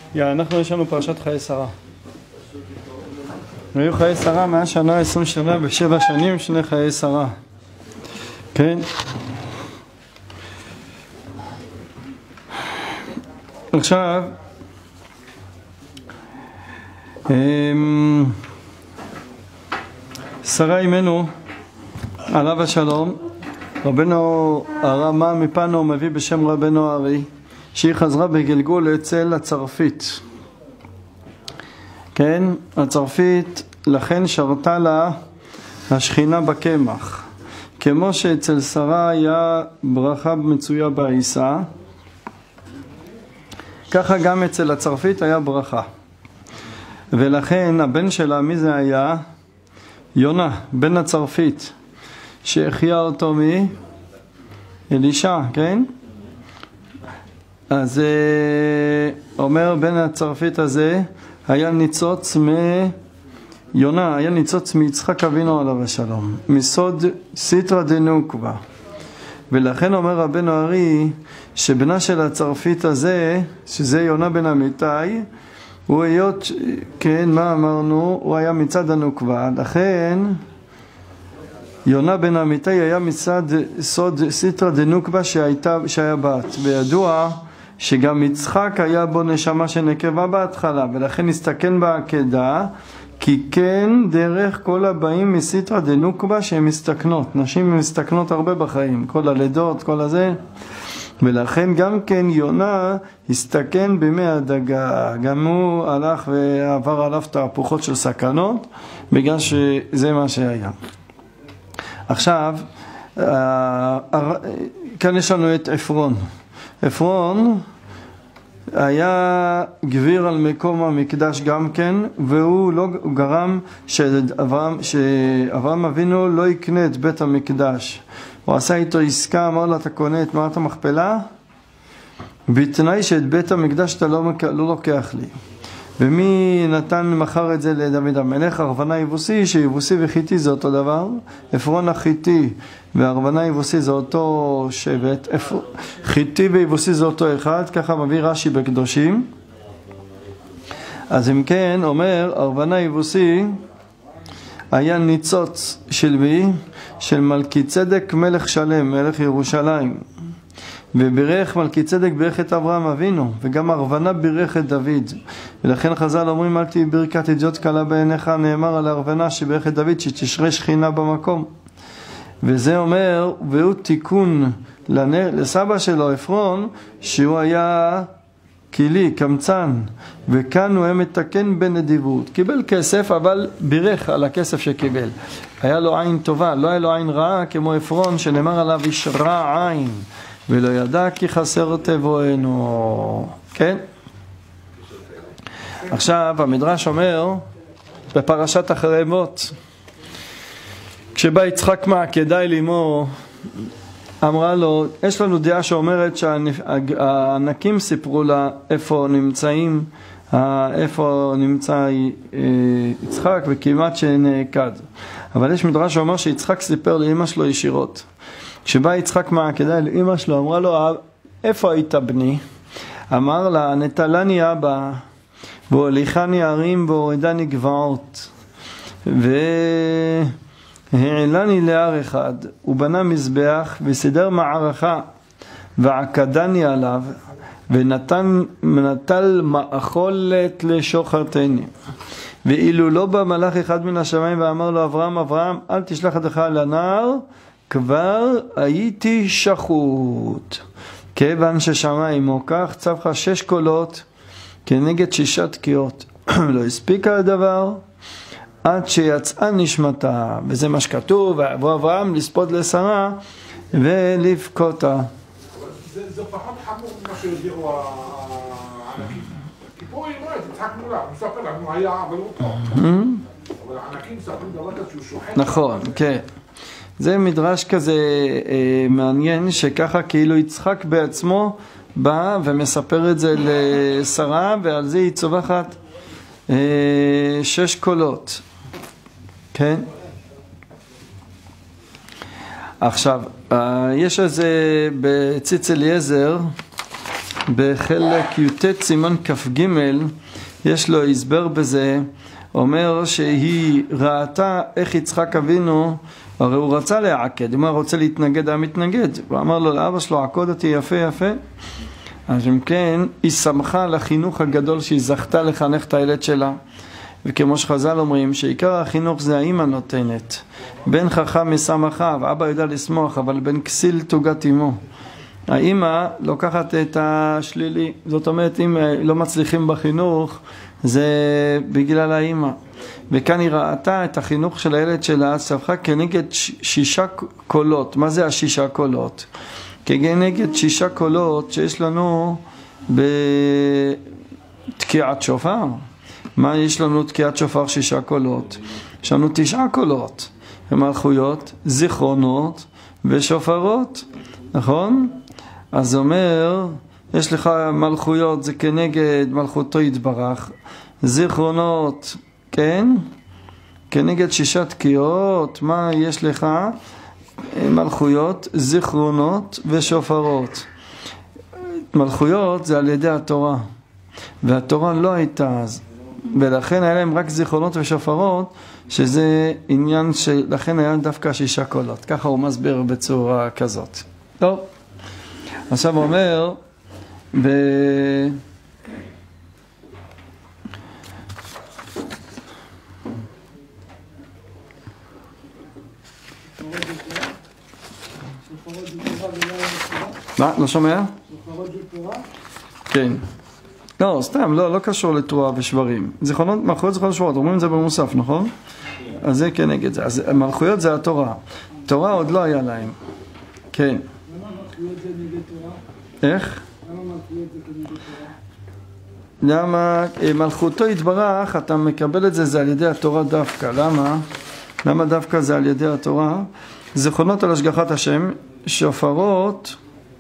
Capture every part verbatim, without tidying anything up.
יא, אנחנו יש לנו פרשת חיי שרה. היו חיי שרה מאה שנה, עשרים שנה, בשבע שנים שני חיי שרה. כן? עכשיו, שרה אימנו, עליו השלום, רבנו הרמה מפנו מביא בשם רבנו ארי, שהיא חזרה בגלגול אצל הצרפית. כן, הצרפית לכן שרתה לה השכינה בקמח. כמו שאצל שרה היה ברכה מצויה בעיסה, ככה גם אצל הצרפית היה ברכה. ולכן הבן שלה, מי זה היה? יונה, בן הצרפית, שהחיה אותו מאלישע, כן? אז אומר בן הצרפית הזה, היה ניצוץ מיונה, היה ניצוץ מיצחק אבינו עליו השלום, מסוד סיטרא דנוקבה. ולכן אומר רבנו ארי, שבנה של הצרפית הזה, שזה יונה בן אמיתי, הוא היות, כן, מה אמרנו? הוא היה מצד הנוקבה, לכן יונה בן אמיתי היה מצד סוד סיטרא דנוקבה שהייתה, שהיה בת, וידוע שגם יצחק היה בו נשמה שנקבה בהתחלה, ולכן הסתכן בעקדה, כי כן דרך כל הבאים מסיטרא דנוקבה שהן מסתכנות, נשים מסתכנות הרבה בחיים, כל הלידות, כל הזה, ולכן גם כן יונה הסתכן בימי הדגה, גם הוא הלך ועבר עליו תהפוכות של סכנות, בגלל שזה מה שהיה. עכשיו, כאן יש לנו את עפרון. עפרון היה גביר על מקום המקדש גם כן, והוא לא, הוא גרם שאברהם, שאברהם אבינו לא יקנה את בית המקדש. הוא עשה איתו עסקה, אמר לה, אתה קונה את מערת המכפלה? בתנאי שאת בית המקדש אתה לא, לא לוקח לי. ומי נתן מחר את זה לדוד המלך? ארוונה יבוסי, שיבוסי וחיתי זה אותו דבר. עפרון החיתי וארוונה יבוסי זה אותו שבט. חיתי ויבוסי זה אותו אחד, ככה מביא רש"י בקדושים. אז אם כן, אומר, ארוונה יבוסי היה ניצוץ של מי? של מלכי צדק מלך שלם, מלך ירושלים. וברך מלכי צדק ברך את אברהם אבינו, וגם ארוונה ברך את דוד. ולכן חז"ל אומרים, אל תהי ברכת הדיוט קלה בעיניך, נאמר על ארוונה שברך את דוד שתשרה שכינה במקום. וזה אומר, והוא תיקון לסבא שלו עפרון, שהוא היה קילי, קמצן, וכאן הוא היה מתקן בנדיבות. קיבל כסף, אבל בירך על הכסף שקיבל. היה לו עין טובה, לא היה לו עין רעה כמו עפרון, שנאמר עליו איש רע עין, ולא ידע כי חסר תבואנו. כן? עכשיו המדרש אומר בפרשת אחרי מות, כשבא יצחק מעקדה אל אמו, אמרה לו, יש לנו דעה שאומרת שהענקים סיפרו לה איפה נמצאים, איפה נמצא יצחק, וכמעט שנעקד. אבל יש מדרש שאומר שיצחק סיפר לאמא שלו ישירות. כשבא יצחק מעקדה אל אמא שלו, אמרה לו, איפה היית בני? אמר לה, נטלני אבא, והוליכני הרים והורידני גבעות, והעלני להר אחד, ובנה מזבח וסידר מערכה, ועקדני עליו, ונתן נטל מאכולת לשוחרתני. ואילו לא בא מלאך אחד מן השמיים ואמר לו, אברהם אברהם, אל תשלח ידך אל הנער, כבר הייתי שחוט. כיוון ששמע עמו כך, צווך שש קולות כנגד שישה תקיעות. לא הספיקה הדבר עד שיצאה נשמתה, וזה מה שכתוב, ויבוא אברהם לספוד לשרה ולבכותה. זה פחות חמור ממה שהודיעו הענקים. פה היא אומרת, יצחק מולה, הוא מספר לנו, היה אבל הוא פה. אבל הענקים מספרים דבר כזה שהוא שוחט. נכון, כן. זה מדרש כזה אה, מעניין, שככה כאילו יצחק בעצמו בא ומספר את זה לשרה, ועל זה היא צובחת אה, שש קולות. כן? עכשיו, אה, יש איזה בציץ אליעזר, בחלק י"ט סימן כ"ג, יש לו הסבר בזה, אומר שהיא ראתה איך יצחק אבינו, הרי הוא רצה להעקד, אם הוא רוצה להתנגד, היה מתנגד, הוא אמר לו לאבא שלו, עקוד אותי יפה יפה. אז אם כן, היא שמחה על החינוך הגדול שהיא זכתה לחנך את הילד שלה. וכמו שחז"ל אומרים, שעיקר החינוך זה האמא נותנת. בן חכם משמחה, ואבא יודע לשמוח, אבל בן כסיל תוגת אמו. האמא לוקחת את השלילי, זאת אומרת, אם לא מצליחים בחינוך, זה בגלל האמא. וכאן היא ראתה את החינוך של הילד שלה, סבכה כנגד שישה קולות. מה זה השישה קולות? כנגד שישה קולות שיש לנו בתקיעת שופר. מה יש לנו תקיעת שופר שישה קולות? יש לנו תשעה קולות. מלכויות, זיכרונות ושופרות. נכון? אז אומר, יש לך מלכויות, זה כנגד מלכותו יתברך. זיכרונות, כן? כנגד שישה תקיעות, מה יש לך? מלכויות, זיכרונות ושופרות. מלכויות זה על ידי התורה, והתורה לא הייתה אז, ולכן היה להם רק זיכרונות ושופרות, שזה עניין שלכן היה דווקא שישה קולות. ככה הוא מסביר בצורה כזאת. טוב, עכשיו הוא אומר, ב... מה? לא שומע? כן. לא, סתם, לא, לא קשור לתורה ושברים. זיכרונות, מלכויות זיכרונות ושבועות, אומרים את זה במוסף, נכון? אז זה כנגד זה. אז מלכויות זה התורה. תורה עוד לא היה להם. כן. למה מלכויות זה נגד תורה? איך? למה מלכויות זה כנגד תורה? למה מלכותו יתברך, אתה מקבל את זה, זה על ידי התורה דווקא. למה? למה דווקא זה על ידי התורה? זיכרונות על השגחת השם, שופרות,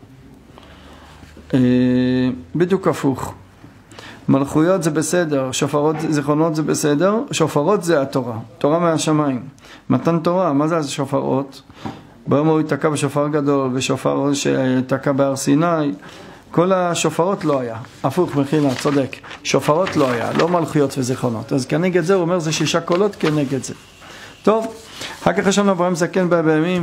אה, בדיוק הפוך. מלכויות זה בסדר, שופרות, זיכרונות זה בסדר, שופרות זה התורה, תורה מהשמיים. מתן תורה, מה זה השופרות? ביום הוא יתקע בשופר גדול, ושופר שיתקע בהר סיני, כל השופרות לא היה, הפוך מחילה, צודק, שופרות לא היה, לא מלכויות וזיכרונות. אז כנגד זה הוא אומר זה שישה קולות כנגד זה. טוב, אחר כך יש לנו אברהם זקן בא בימים.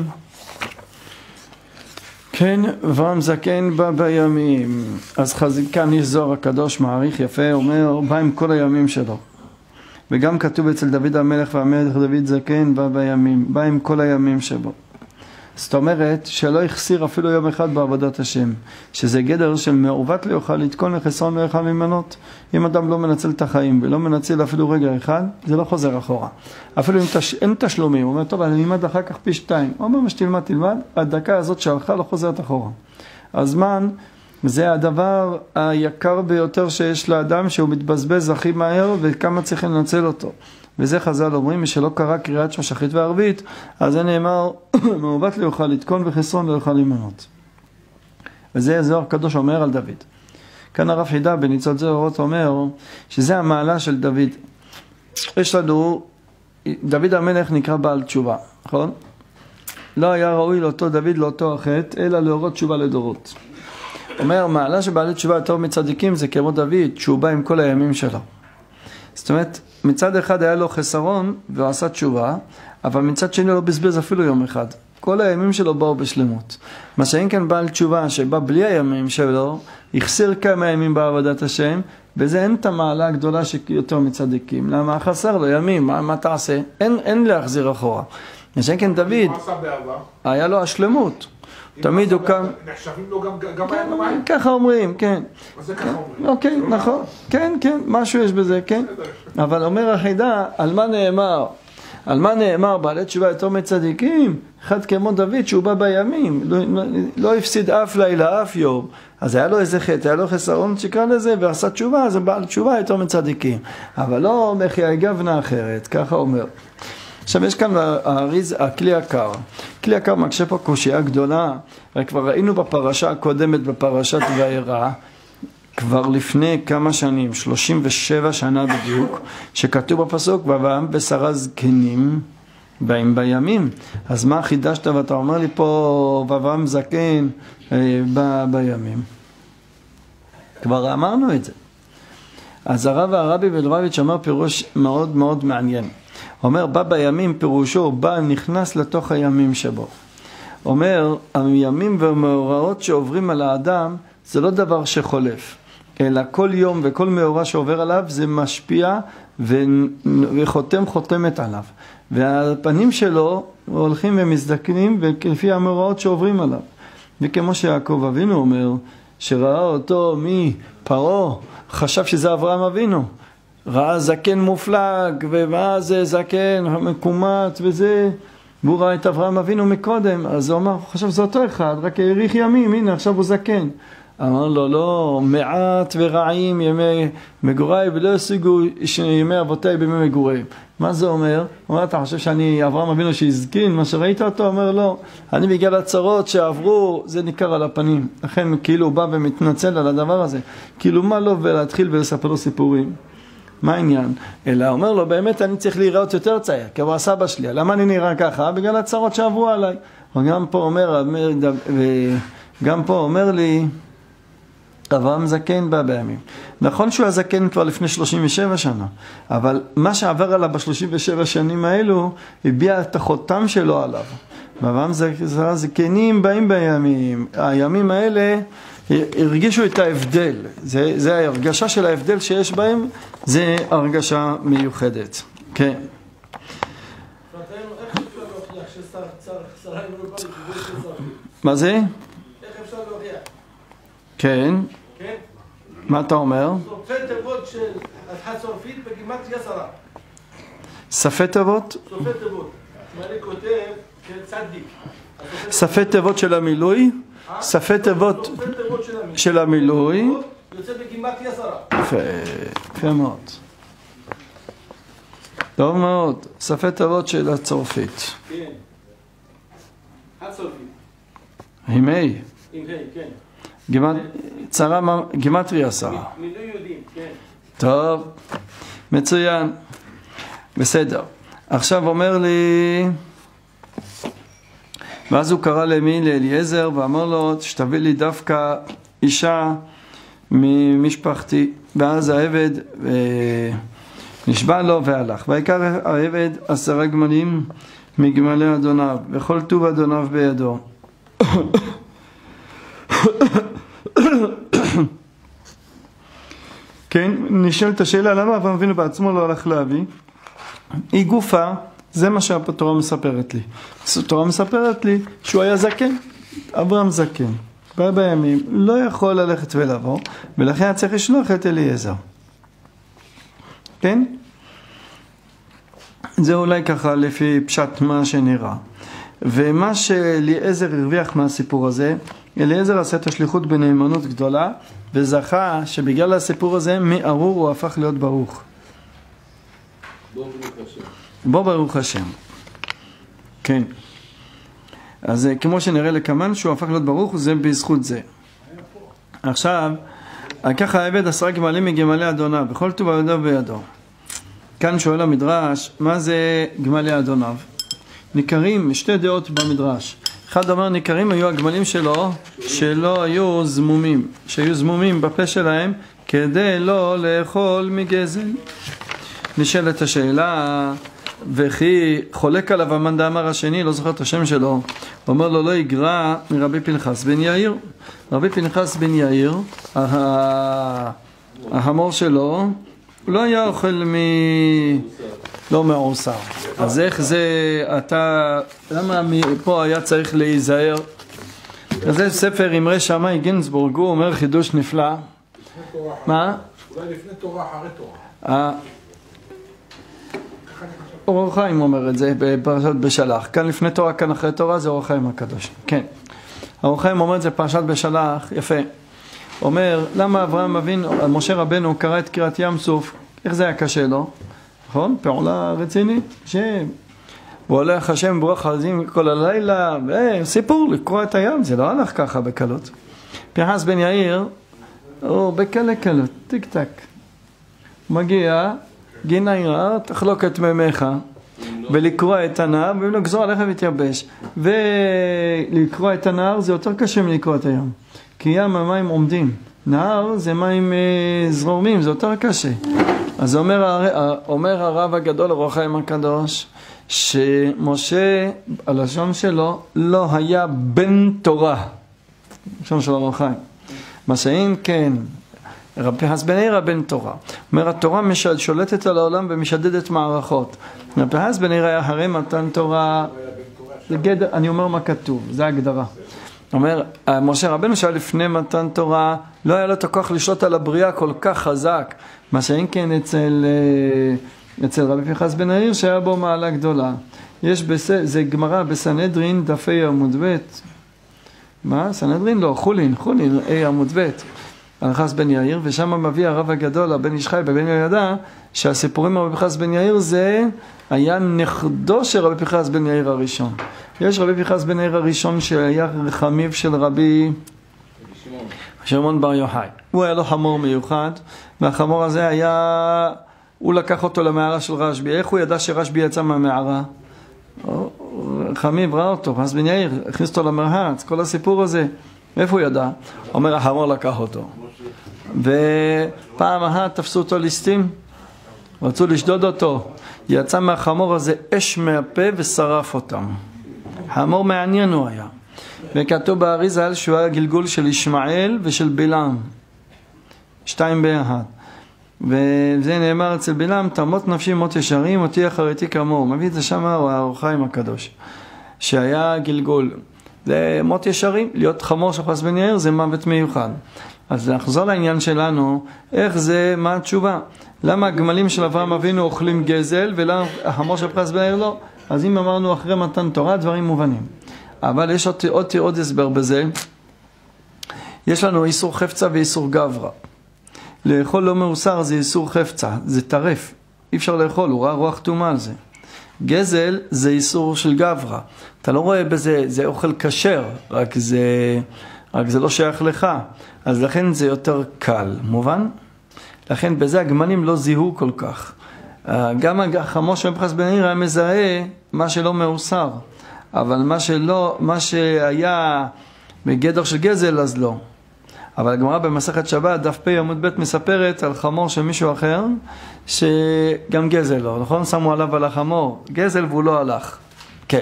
כן, אברהם זקן בא בימים. אז כאן יש זוהר הקדוש מעריך יפה, אומר, בא עם כל הימים שלו. וגם כתוב אצל דוד המלך והמלך דוד זקן בא בימים, בא עם כל הימים שבו. זאת אומרת שלא יחסיר אפילו יום אחד בעבודת השם, שזה גדר של מעוות לא יוכל לתקון לחסרון לא יוכל להימנות. אם אדם לא מנצל את החיים ולא מנצל אפילו רגע אחד, זה לא חוזר אחורה. אפילו אם תש... אין תשלומים, הוא אומר, טוב, אני אלמד אחר כך פי שתיים. הוא אומר, מה שתלמד, תלמד, הדקה הזאת שהלכה לא חוזרת אחורה. הזמן זה הדבר היקר ביותר שיש לאדם, שהוא מתבזבז הכי מהר וכמה צריך לנצל אותו. וזה חז"ל אומרים, מי שלא קרא קריאת שמע שחרית וערבית, אז זה נאמר, מעוות לא יוכל לתקון וחסרון לא יוכל להימנות. וזה זוהר הקדוש אומר על דוד. כאן הרב חידה בניצוץ זוהרות אומר, שזה המעלה של דוד. יש לנו, דוד המלך נקרא בעל תשובה, נכון? לא היה ראוי לאותו דוד, לאותו החטא, אלא להורות תשובה לדורות. אומר, מעלה שבעלי תשובה יותר מצדיקים, זה כמו דוד, שהוא בא עם כל הימים שלו. זאת אומרת, מצד אחד היה לו חסרון והוא עשה תשובה, אבל מצד שני לא בזבז אפילו יום אחד. כל הימים שלו באו בשלמות. מה שאין כאן בעל תשובה שבא בלי הימים שלו, יחסיר כמה ימים בעבודת השם, וזה אין את המעלה הגדולה שיותר מצדיקים. למה? חסר לו ימים, מה, מה תעשה? אין, אין להחזיר אחורה. מה שאין כאן דוד, היה לו השלמות. תמיד הוא קם... נחשבים לו גם הימים? ככה אומרים, כן. מה זה ככה אומרים? אוקיי, נכון. כן, כן, משהו יש בזה, כן. אבל אומר החידה, על מה נאמר? על מה נאמר בעלי תשובה יותר מצדיקים? אחד כמו דוד שהוא בא בימים, לא הפסיד אף לילה, אף יום. אז היה לו איזה חטא, היה לו חסרון שקרא לזה, ועשה תשובה, אז בעל תשובה יותר מצדיקים. אבל לא מחיה גבנה אחרת, ככה אומר. עכשיו יש כאן האריז, הכלי הקר. כלי הקר מקשה פה קושייה גדולה, כבר ראינו בפרשה הקודמת, בפרשת וארא, כבר לפני כמה שנים, שלושים ושבע שנה בדיוק, שכתוב בפסוק, ואברהם ושרה זקנים באים בימים. אז מה חידשת ואתה אומר לי פה, ואברהם זקן בא בימים? כבר אמרנו את זה. אז הרב הרבי מלובביץ' אמר פירוש מאוד מאוד מעניין. אומר, בא בימים פירושו, בא נכנס לתוך הימים שבו. אומר, הימים והמאורעות שעוברים על האדם, זה לא דבר שחולף, אלא כל יום וכל מאורע שעובר עליו, זה משפיע וחותם חותמת עליו. והפנים שלו הולכים ומזדקנים לפי המאורעות שעוברים עליו. וכמו שיעקב אבינו אומר, שראה אותו מפרעה, חשב שזה אברהם אבינו. ראה זקן מופלג, ומה זה זקן מקומט וזה, והוא ראה את אברהם אבינו מקודם, אז הוא אמר, הוא חשב זה אותו אחד, רק האריך ימים, הנה עכשיו הוא זקן. אמר לו, לא, מעט ורעים ימי מגוריי, ולא ישיגו ימי אבותיי בימי מגוריהם. מה זה אומר? הוא אומר, אתה חושב שאני אברהם אבינו שהזקין, מה שראית אותו? אומר, לא, אני בגלל הצרות שעברו, זה ניכר על הפנים. לכן כאילו הוא בא ומתנצל על הדבר הזה. כאילו מה לו ולהתחיל ולספר לו סיפורים? מה העניין? אלא אומר לו, באמת אני צריך להיראות יותר צעיר, כי הוא הסבא שלי. למה אני נראה ככה? בגלל הצרות שעברו עליי. וגם פה אומר, וגם פה אומר לי, אברהם זקן בא בימים. נכון שהוא הזקן כבר לפני שלושים ושבע שנה, אבל מה שעבר עליו ב-שלושים ושבע שנים האלו, הביע את החותם שלו עליו. ואברהם זקנים באים בימים. הימים האלה הרגישו את ההבדל. זה, זה ההרגשה של ההבדל שיש בהם, זה הרגשה מיוחדת. כן. מה זה? איך אפשר להוכיח? כן. כן? מה אתה אומר? סופי תיבות של הצרפית בגימטריה שרה. סופי תיבות? סופי תיבות. מה אני כותב כצדיק. סופי תיבות של המילוי? סופי תיבות של המילוי. יוצא בגימטריה שרה. יפה, יפה מאוד. טוב מאוד. סופי תיבות של הצרפית. כן. הצרפית. עם ה'. עם ה', כן. צרה, גימטריה שרה. מילוי יודעים, כן. טוב, מצוין. בסדר. עכשיו אומר לי, ואז הוא קרא למי? לאליעזר, ואמר לו, שתביא לי דווקא אישה ממשפחתי. ואז העבד נשבע לו והלך. ויקח העבד עשרה גמלים מגמלי אדוניו, וכל טוב אדוניו בידו. כן, נשאלת השאלה, למה אברהם אבינו בעצמו לא הלך להביא? היא גופה, זה מה שהתורה מספרת לי. התורה מספרת לי שהוא היה זקן, אברהם זקן, בא בימים, לא יכול ללכת ולבוא, ולכן צריך לשלוח את אליעזר. כן? זה אולי ככה לפי פשט מה שנראה. ומה שאליעזר הרוויח מהסיפור הזה, אליעזר עשה את השליחות בנאמנות גדולה, וזכה שבגלל הסיפור הזה מארור הוא הפך להיות ברוך. בוא ברוך השם. בוא ברוך השם. כן. אז כמו שנראה לכמן שהוא הפך להיות ברוך, זה בזכות זה. עכשיו, ככה העבד עשרה גמלים מגמלי אדוניו, בכל טוב אדוניו בידו. כאן שואל המדרש, מה זה גמלי אדוניו? ניכרים, שתי דעות במדרש. אחד אומר, ניכרים היו הגמלים שלו, שלא היו זמומים, שהיו זמומים בפה שלהם, כדי לא לאכול מגזל. נשאלת השאלה, וכי חולק עליו המאן דאמר השני, לא זוכר את השם שלו, הוא אומר לו, לא יגרע מרבי פנחס בן יאיר. רבי פנחס בן יאיר, ההמור שלו, הוא לא היה אוכל מ... לא מעורסר. אז איך זה, אתה, למה פה היה צריך להיזהר? זה ספר אמרי שמאי גינסבורג, הוא אומר חידוש נפלא. מה? אולי לפני תורה, אחרי תורה. אור החיים אומר את זה בפרשת בשלח. כאן לפני תורה, כאן אחרי תורה, זה אור החיים הקדוש. כן. אור החיים אומר את זה פרשת בשלח, יפה. אומר, למה אברהם אבינו, משה רבנו קרא את קריאת ים סוף, איך זה היה קשה לו? נכון? פעולה רצינית, שם. הוא הולך השם ברוך חזים כל הלילה, סיפור לקרוא את הים, זה לא הלך ככה בקלות. פנחס בן יאיר, הוא בקלה קלות, טיק טק. מגיע, גינה יראה, תחלוק את מימיך, ולקרוא את הנהר, ואם לגזור עליך ותייבש. ולקרוא את הנהר זה יותר קשה מלקרוא את הים. כי ים המים עומדים, נהר זה מים זרומים, זה יותר קשה. אז אומר, אומר הרב הגדול, אור החיים הקדוש, שמשה, הלשון שלו, לא היה בן תורה. לשון של אור החיים. מה שאין כן, רבי פנחס בן יאיר בן תורה. אומר, התורה שולטת על העולם ומשדדת מערכות. רבי פנחס בן יאיר היה אחרי מתן תורה, זה גדר, אני אומר מה כתוב, זה ההגדרה. אומר, משה רבנו שהיה לפני מתן תורה, לא היה לו את הכוח לשלוט על הבריאה כל כך חזק. מה שאין כן אצל, אצל רבי פנחס בן יאיר שהיה בו מעלה גדולה. יש, בס... זה גמרא בסנהדרין, דפי עמוד ב'. מה? סנהדרין? לא, חולין, חולין, אי עמוד ב'. פנחס בן יאיר, ושם מביא הרב הגדול, הבן איש חי בבן יהודה, שהסיפורים על רבי פנחס בן יאיר זה היה נכדו של רבי פנחס בן יאיר הראשון. יש רבי פנחס בן יאיר הראשון שהיה חמיו של רבי שמעון בר יוחאי. הוא היה לו חמור מיוחד, והחמור הזה היה, הוא לקח אותו למערה של רשב"י. איך הוא ידע שרשב"י יצא מהמערה? חמיו ראה אותו, פנחס בן יאיר, הכניס אותו למרהץ, כל הסיפור הזה. איפה הוא ידע? אומר, החמור לקח אותו. ופעם אחת תפסו אותו ליסטים, רצו לשדוד אותו. יצא מהחמור הזה אש מהפה ושרף אותם. חמור מעניין הוא היה. וכתוב באריזל שהוא היה גלגול של ישמעאל ושל בלעם. שתיים ביחד. וזה נאמר אצל בלעם, תמות נפשי מות ישרים, אותי אחריתי כמוהו. מביא את זה שם, הוא האור החיים הקדוש. שהיה גלגול. זה מות ישרים, להיות חמור של פנחס בן יאיר זה מוות מיוחד. אז נחזור לעניין שלנו, איך זה, מה התשובה? למה הגמלים של אברהם אבינו אוכלים גזל, ולמה החמור של פנחס בן יאיר לא? אז אם אמרנו אחרי מתן תורה, דברים מובנים. אבל יש עוד, עוד, עוד הסבר בזה. יש לנו איסור חפצה ואיסור גברא. לאכול לא מאוסר זה איסור חפצה, זה טרף. אי אפשר לאכול, הוא ראה רוח תומה על זה. גזל זה איסור של גברא. אתה לא רואה בזה, זה אוכל כשר, רק זה, רק זה לא שייך לך. אז לכן זה יותר קל, מובן? לכן בזה הגמלים לא זיהו כל כך. גם החמור של פנחס בן יאיר היה מזהה מה שלא מאוסר. אבל מה שלא, מה שהיה בגדר של גזל אז לא. אבל הגמרא במסכת שבת, דף פ' עמוד ב' מספרת על חמור של מישהו אחר, שגם גזל לא, נכון? שמו עליו על החמור, גזל והוא לא הלך. כן.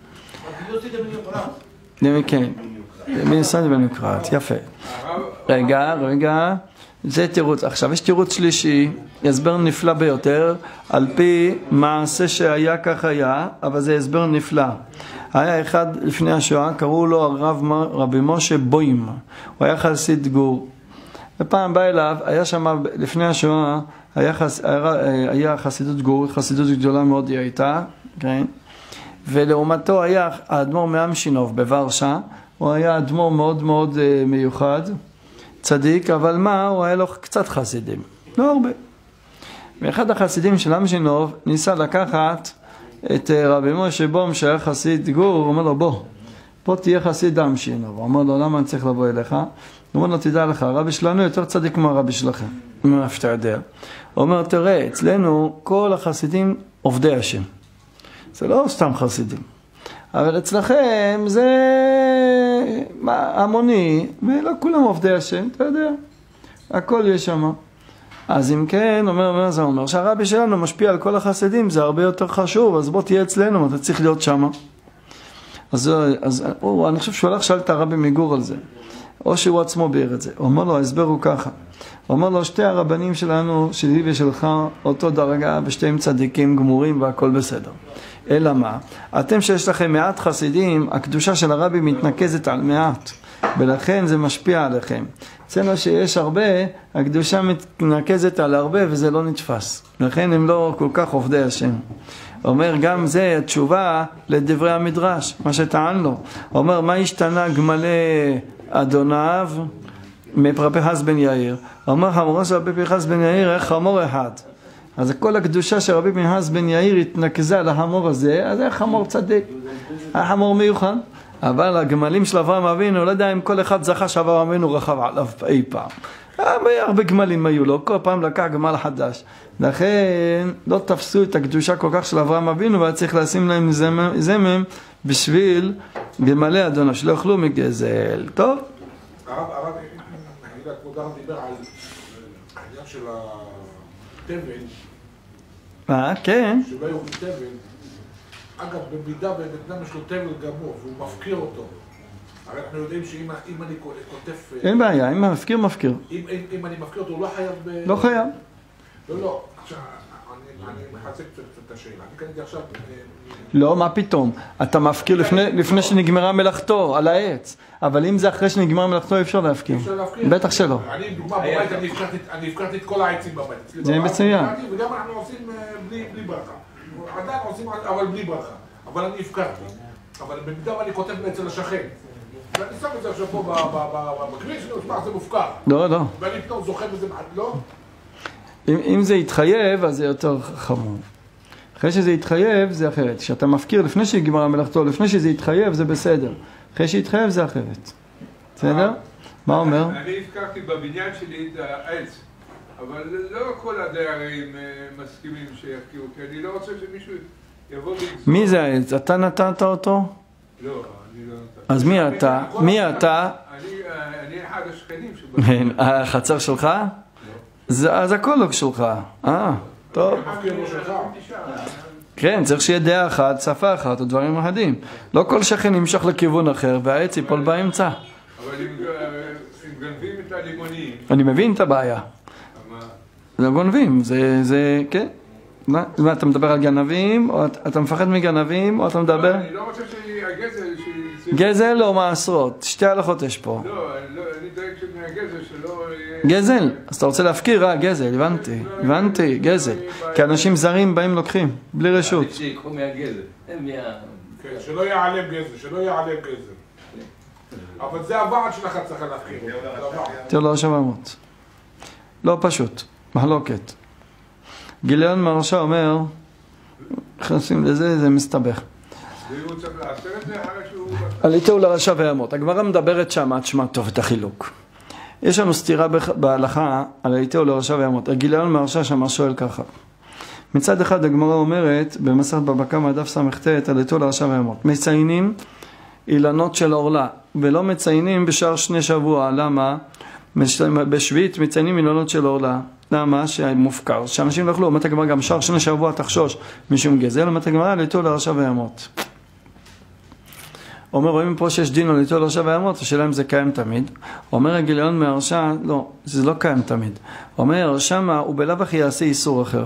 כן. מיוסד בנקראת, יפה. רגע, רגע. זה תירוץ. עכשיו יש תירוץ שלישי, הסבר נפלא ביותר, על פי מעשה שהיה כך היה, אבל זה הסבר נפלא. היה אחד לפני השואה, קראו לו הרב רבי משה בוים, הוא היה חסיד גור. ופעם בא אליו, היה שם לפני השואה, היה, חס, היה, היה חסידות גור, חסידות גדולה מאוד היא הייתה, כן? ולעומתו היה האדמו"ר מאמשינוב בוורשה, הוא היה אדמו"ר מאוד מאוד מיוחד, צדיק, אבל מה? הוא היה לו קצת חסידים, לא הרבה. ואחד החסידים של אמשינוב ניסה לקחת את רבי משה בום שהיה חסיד גור, הוא אומר לו בוא, פה תהיה חסיד אמשינוב. הוא אומר לו למה אני צריך לבוא אליך? הוא אומר לו תדע לך, הרבי שלנו יותר צדיק מהרבי שלכם, מה שאתה יודע. הוא אומר תראה, אצלנו כל החסידים עובדי השם, זה לא סתם חסידים, אבל אצלכם זה המוני, ולא כולם עובדי השם, אתה יודע, הכל יש שם. אז אם כן, אומר, אומר, זה אומר שהרבי שלנו משפיע על כל החסידים, זה הרבה יותר חשוב, אז בוא תהיה אצלנו, אתה צריך להיות שם. אז, אז הוא, אני חושב שהוא הלך שאל את הרבי מגור על זה, או שהוא עצמו ביאר את זה. הוא אומר לו, ההסבר הוא ככה. הוא אומר לו, שתי הרבנים שלנו, שלי ושלך, אותו דרגה, ושתיהם צדיקים גמורים והכל בסדר. אלא מה? אתם שיש לכם מעט חסידים, הקדושה של הרבי מתנקזת על מעט, ולכן זה משפיע עליכם. אצלנו שיש הרבה, הקדושה מתנקזת על הרבה וזה לא נתפס. לכן הם לא כל כך עובדי השם. אומר גם זה התשובה לדברי המדרש, מה שטען לו. אומר מה השתנה גמלי אדוניו מרבי פנחס בן יאיר? אומר חמורו של רבי פנחס בן יאיר היה חמור אחד. אז כל הקדושה של רבי פנחס בן יאיר התנקזה על החמור הזה, אז היה חמור צדיק, היה חמור מיוחד. אבל הגמלים של אברהם אבינו, לא יודע אם כל אחד זכה שאברהם אבינו רכב עליו אי פעם. הרבה גמלים היו לו, כל פעם לקח גמל חדש. לכן לא תפסו את הקדושה כל כך של אברהם אבינו, והיה צריך לשים להם זמם, זמם בשביל גמלי אדונו, שלא יאכלו מגזל. טוב? הרב, הרב, בגלל כבוד הרב דיבר על העניין של התבל. אה, כן. שלא יהיו תבל. אגב, במידה בבן אדם יש לו תבל גמור והוא מפקיר אותו. הרי אנחנו יודעים שאם אני כותב... אין בעיה, אם מפקיר, מפקיר. אם אני מפקיר אותו, הוא לא חייב ב... לא חייב. לא, לא. עכשיו, אני מחזק קצת את השאלה. אני קניתי עכשיו... לא, מה פתאום? אתה מפקיר לפני שנגמרה מלאכתו, על העץ. אבל אם זה אחרי שנגמרה מלאכתו, אי אפשר להפקיר. בטח שלא. אני, דוגמה, בבית, אני הפקרתי את כל העצים בבית. זה מצוין. וגם אנחנו עושים בלי ברכה. עדיין עושים, אבל בלי ברכה. אבל אני הפקרתי. אבל במידה ואני כותב אצל השכן. ואני שם את זה עכשיו פה בכביש, זה מופקר. לא, לא. ואני פתאום זוכה בזה מעט, לא? אם זה יתחייב, אז זה יותר חמור. אחרי שזה יתחייב, זה אחרת. כשאתה מפקיר לפני שיגמר מלאכתו, לפני שזה יתחייב, זה בסדר. אחרי שיתחייב, זה אחרת. בסדר? מה אומר? אני הפקרתי בבניין שלי את העץ, אבל לא כל הדיירים מסכימים שיפקירו, כי אני לא רוצה שמישהו יבוא ויגזור. מי זה העץ? אתה נתת אותו? לא, אני לא נתתי. אז מי אתה? מי אתה? אני אחד השכנים שבאים. החצר שלך? אז הכל לא שלך. אה, טוב. כן, צריך שיהיה דעה אחת, שפה אחת, או דברים אחדים. לא כל שכן ימשוך לכיוון אחר, והעץ ייפול באמצע. אבל אם גנבים את הלימונים... אני מבין את הבעיה. זה גונבים, זה, כן. מה, אתה מדבר על גנבים, או אתה מפחד מגנבים, או אתה מדבר... אני לא רוצה שהגזל... גזל או מעשרות? שתי הלכות יש פה. לא, אני דואג שמהגזל שלא... גזל? אז אתה רוצה להפקיר? אה, גזל, הבנתי. הבנתי, גזל. כי אנשים זרים באים לוקחים, בלי רשות. שיקחו מהגזל. שלא יעלם גזל, שלא יעלם גזל. אבל זה הוועד שלך צריך להפקיר. תראו, לא שבע מאות. לא פשוט, מחלוקת. גיליון מהרשע אומר, נכנסים לזה, זה מסתבך. והוא צריך לעשות את זה אחרי שהוא... עליתהו לרשע וימות. הגמרא מדברת שם, תשמע טוב את החילוק. יש לנו סתירה בהלכה על עליתהו לרשע וימות. הגיליון מהרשע שם שואל ככה. מצד אחד הגמרא אומרת, במסכת בבא קמא דף ס"ט, עליתהו לרשע וימות. מציינים אילנות של עורלה, ולא מציינים בשאר שני שבוע. למה? בשביעית מציינים אילנות של עורלה. למה? שמופקר, שאנשים לא אכלו. אומרת הגמרא גם שאר שני שבוע תחשוש משום גזל. אומרת הגמרא עליתהו לרשע וימות. אומר, רואים פה שיש דין עליתהו לרשע וימות, השאלה אם זה קיים תמיד. אומר הגיליון מהרשע, לא, זה לא קיים תמיד. אומר, שמה הוא בלאו הכי יעשה איסור אחר.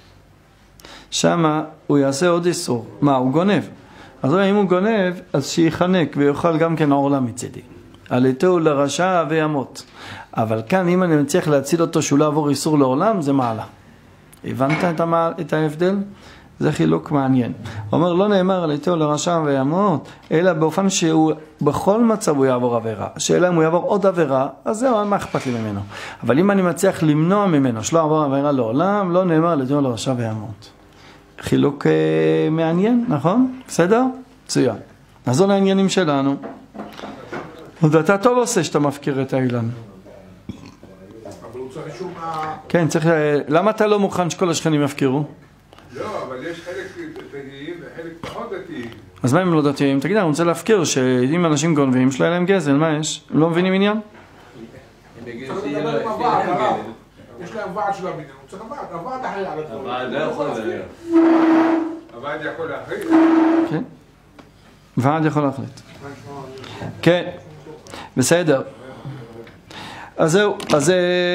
שמה הוא יעשה עוד איסור. מה, הוא גונב. אז אם הוא גונב, אז שיחנק ויאכל גם כן עורלה מצידי. עליתהו לרשע וימות. אבל כאן, אם אני מצליח להציל אותו שהוא לא עבור איסור לעולם, זה מעלה. הבנת את, המע... את ההבדל? זה חילוק מעניין. הוא אומר, לא נאמר עליתהו לרשע וימות, אלא באופן שהוא, בכל מצב הוא יעבור עבירה. השאלה אם הוא יעבור עוד עבירה, אז זהו, מה אכפת לי ממנו? אבל אם אני מצליח למנוע ממנו, שלא יעבור עבירה לעולם, לא נאמר עליתהו לרשע וימות. חילוק אה, מעניין, נכון? בסדר? מצוין. נעזור לעניינים שלנו. ואתה טוב עושה שאתה מפקיר את האילן. אבל הוא צריך אישור מה... כן, צריך... למה אתה לא מוכן שכל השכנים יפקירו? לא, אבל יש חלק דתיים וחלק פחות דתיים. אז מה אם לא דתיים? תגיד, אני רוצה להפקיר שאם אנשים גונבים, שלא יהיה להם גזל, מה יש? הם לא מבינים עניין? צריך לדבר עם הוועד, הרב. יש להם ועד של הבניין, הוא צריך הוועד, הוועד אחראי על הדברים. הוועד לא יכול לדבר. הוועד יכול להחליט? כן. ועד יכול להחליט. כן. בסדר. אז זהו, אז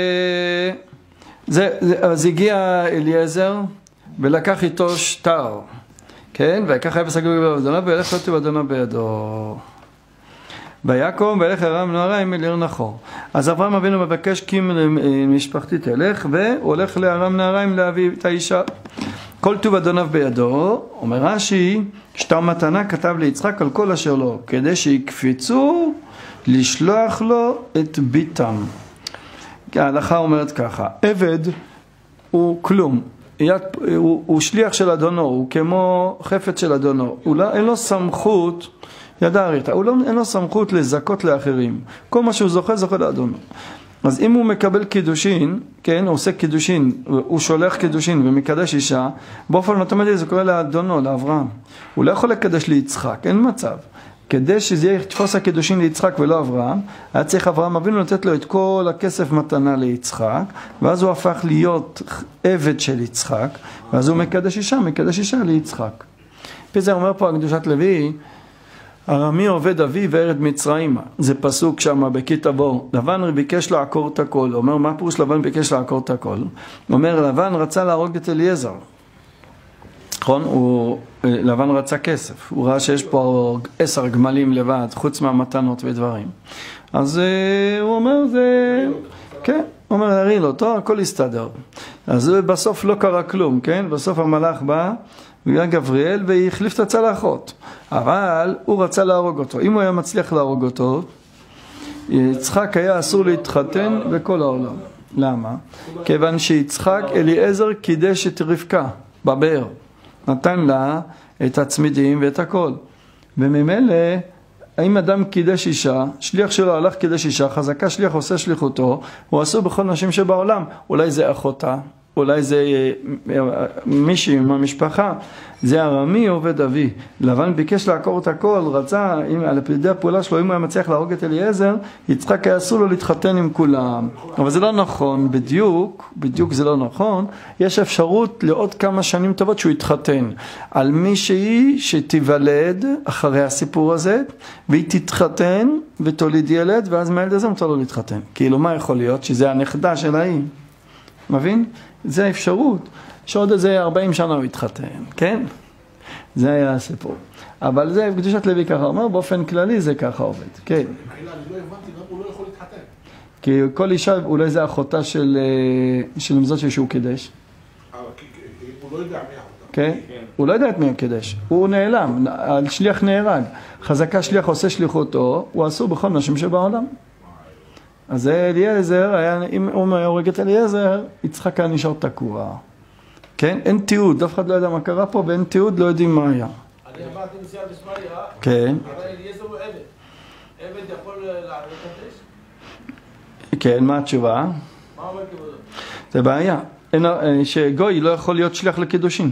זה, אז הגיע אליעזר ולקח איתו שטר, כן? ויקח אפס הגלגל באדוניו וילך לא תיבדונו בידו. ויקום וילך ארם נהריים אל עיר נחור. אז אברהם אבינו מבקש כי משפחתי תלך, והוא הולך לארם נהריים להביא את האישה. כל טוב אדוניו בידו, אומר רש"י, שטר מתנה כתב ליצחק על כל אשר לו, כדי שיקפיצו לשלוח לו את ביתם. ההלכה אומרת ככה, עבד הוא כלום, יד, הוא, הוא שליח של אדונו, הוא כמו חפץ של אדונו, הוא לא, אין לו סמכות, ידע הריתה, הוא לא, אין לו סמכות לזכות לאחרים, כל מה שהוא זוכה, זוכה לאדונו. אז אם הוא מקבל קידושין, כן, הוא עושה קידושין, הוא שולח קידושין ומקדש אישה, באופן אוטומטי זה קורה לאדונו, לאברהם. הוא לא יכול לקדש ליצחק, אין מצב. כדי שזה יתפוס הקידושין ליצחק ולא אברהם, היה צריך אברהם אבינו לתת לו את כל הכסף מתנה ליצחק, ואז הוא הפך להיות עבד של יצחק, ואז הוא מקדש אישה, מקדש אישה ליצחק. לפי זה אומר פה הקדושת לוי, ארמי עובד אבי וארד מצרימה. זה פסוק שם בכי תבור. לבן ביקש לעקור את הכל. אומר, מה פירוש לבן ביקש לעקור את הכל? אומר, לבן רצה להרוג את אליעזר. נכון? הוא, לבן רצה כסף. הוא ראה שיש פה עשר גמלים לבד, חוץ מהמתנות ודברים. אז הוא אומר, זה... כן, הוא אומר, הרי לו, טוב, הכל יסתדר. אז בסוף לא קרה כלום, כן? בסוף המלאך בא, בגלל גבריאל, והחליף את הצלחות. אבל הוא רצה להרוג אותו. אם הוא היה מצליח להרוג אותו, יצחק היה אסור להתחתן בכל העולם. למה? כיוון שיצחק אליעזר קידש את רבקה בבאר. נתן לה את הצמידים ואת הכל. וממילא, אם אדם קידש אישה, שליח שלו הלך קידש אישה, חזקה שליח עושה שליחותו, הוא אסור בכל נשים שבעולם. אולי זה אחותה, אולי זה מישהי מהמשפחה, זה ארמי עובד אבי. לבן ביקש לעקור את הכל, רצה, אם, על פי הפעולה שלו, אם הוא היה מצליח להרוג את אליעזר, יצחק היה אסור לו להתחתן עם כולם. אבל זה לא נכון, בדיוק, בדיוק זה לא נכון. יש אפשרות לעוד כמה שנים טובות שהוא יתחתן. על מישהי שתיוולד אחרי הסיפור הזה, והיא תתחתן ותוליד ילד, ואז מהילד הזה מותר לו להתחתן. כאילו מה יכול להיות? שזה הנכדה של האם. מבין? זה האפשרות. שעוד איזה ארבעים שנה הוא התחתן, כן? זה היה הסיפור. אבל זה, קדושת לוי ככה אומר, באופן כללי זה ככה עובד, כן. אני לא הבנתי, הוא לא יכול להתחתן. כי כל אישה, אולי זה אחותה של, של מזאת שהוא קידש. הוא לא יודע מי אחותה. כן? הוא לא יודע את מי הקידש. הוא נעלם, השליח נהרג. חזקה שליח עושה שליחותו, הוא אסור בכל נשים שבעולם. אז אליעזר, היה, אם הוא הורג את אליעזר, יצחק היה נשאר תקוע. כן? אין תיעוד, אף אחד לא יודע מה קרה פה, ואין תיעוד, לא יודעים מה היה. אני אמרתי נסיעה בסמריה, כן. אבל אליעזר הוא עבד. עבד יכול לקדש? כן, מה התשובה? מה אומר כבודו? זה בעיה. אין, שגוי לא יכול להיות שליח לקידושין.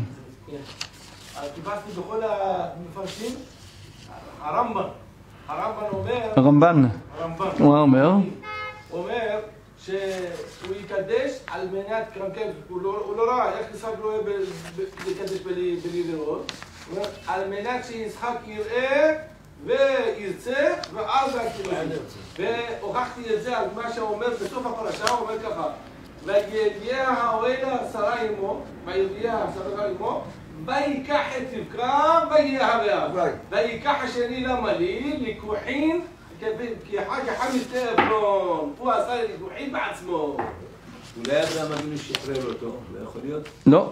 אז קיבלתי בכל המפרשים, הרמב"ן. הרמב"ן אומר... הרמב"ן. הרמב"ן. מה אומר? הוא אומר שהוא יקדש על מנת, כן, הוא לא ראה, איך יצחק לא אוהב לקדש בלי לראות. הוא אומר, על מנת שיצחק יראה וירצה ואז הקידושין. והוכחתי את זה על מה שהוא אומר בסוף הפרשה, הוא אומר ככה, ויגיע האוהלה שרה עמו, ויגיע שרה עמו, ויקח את רבקה ויהריה, ויקח השני למלי, לקוחין, כחג אחד מטבלון, הוא עשה לקוחין בעצמו. אולי אברהם אבינו שחרר אותו, לא יכול להיות? לא.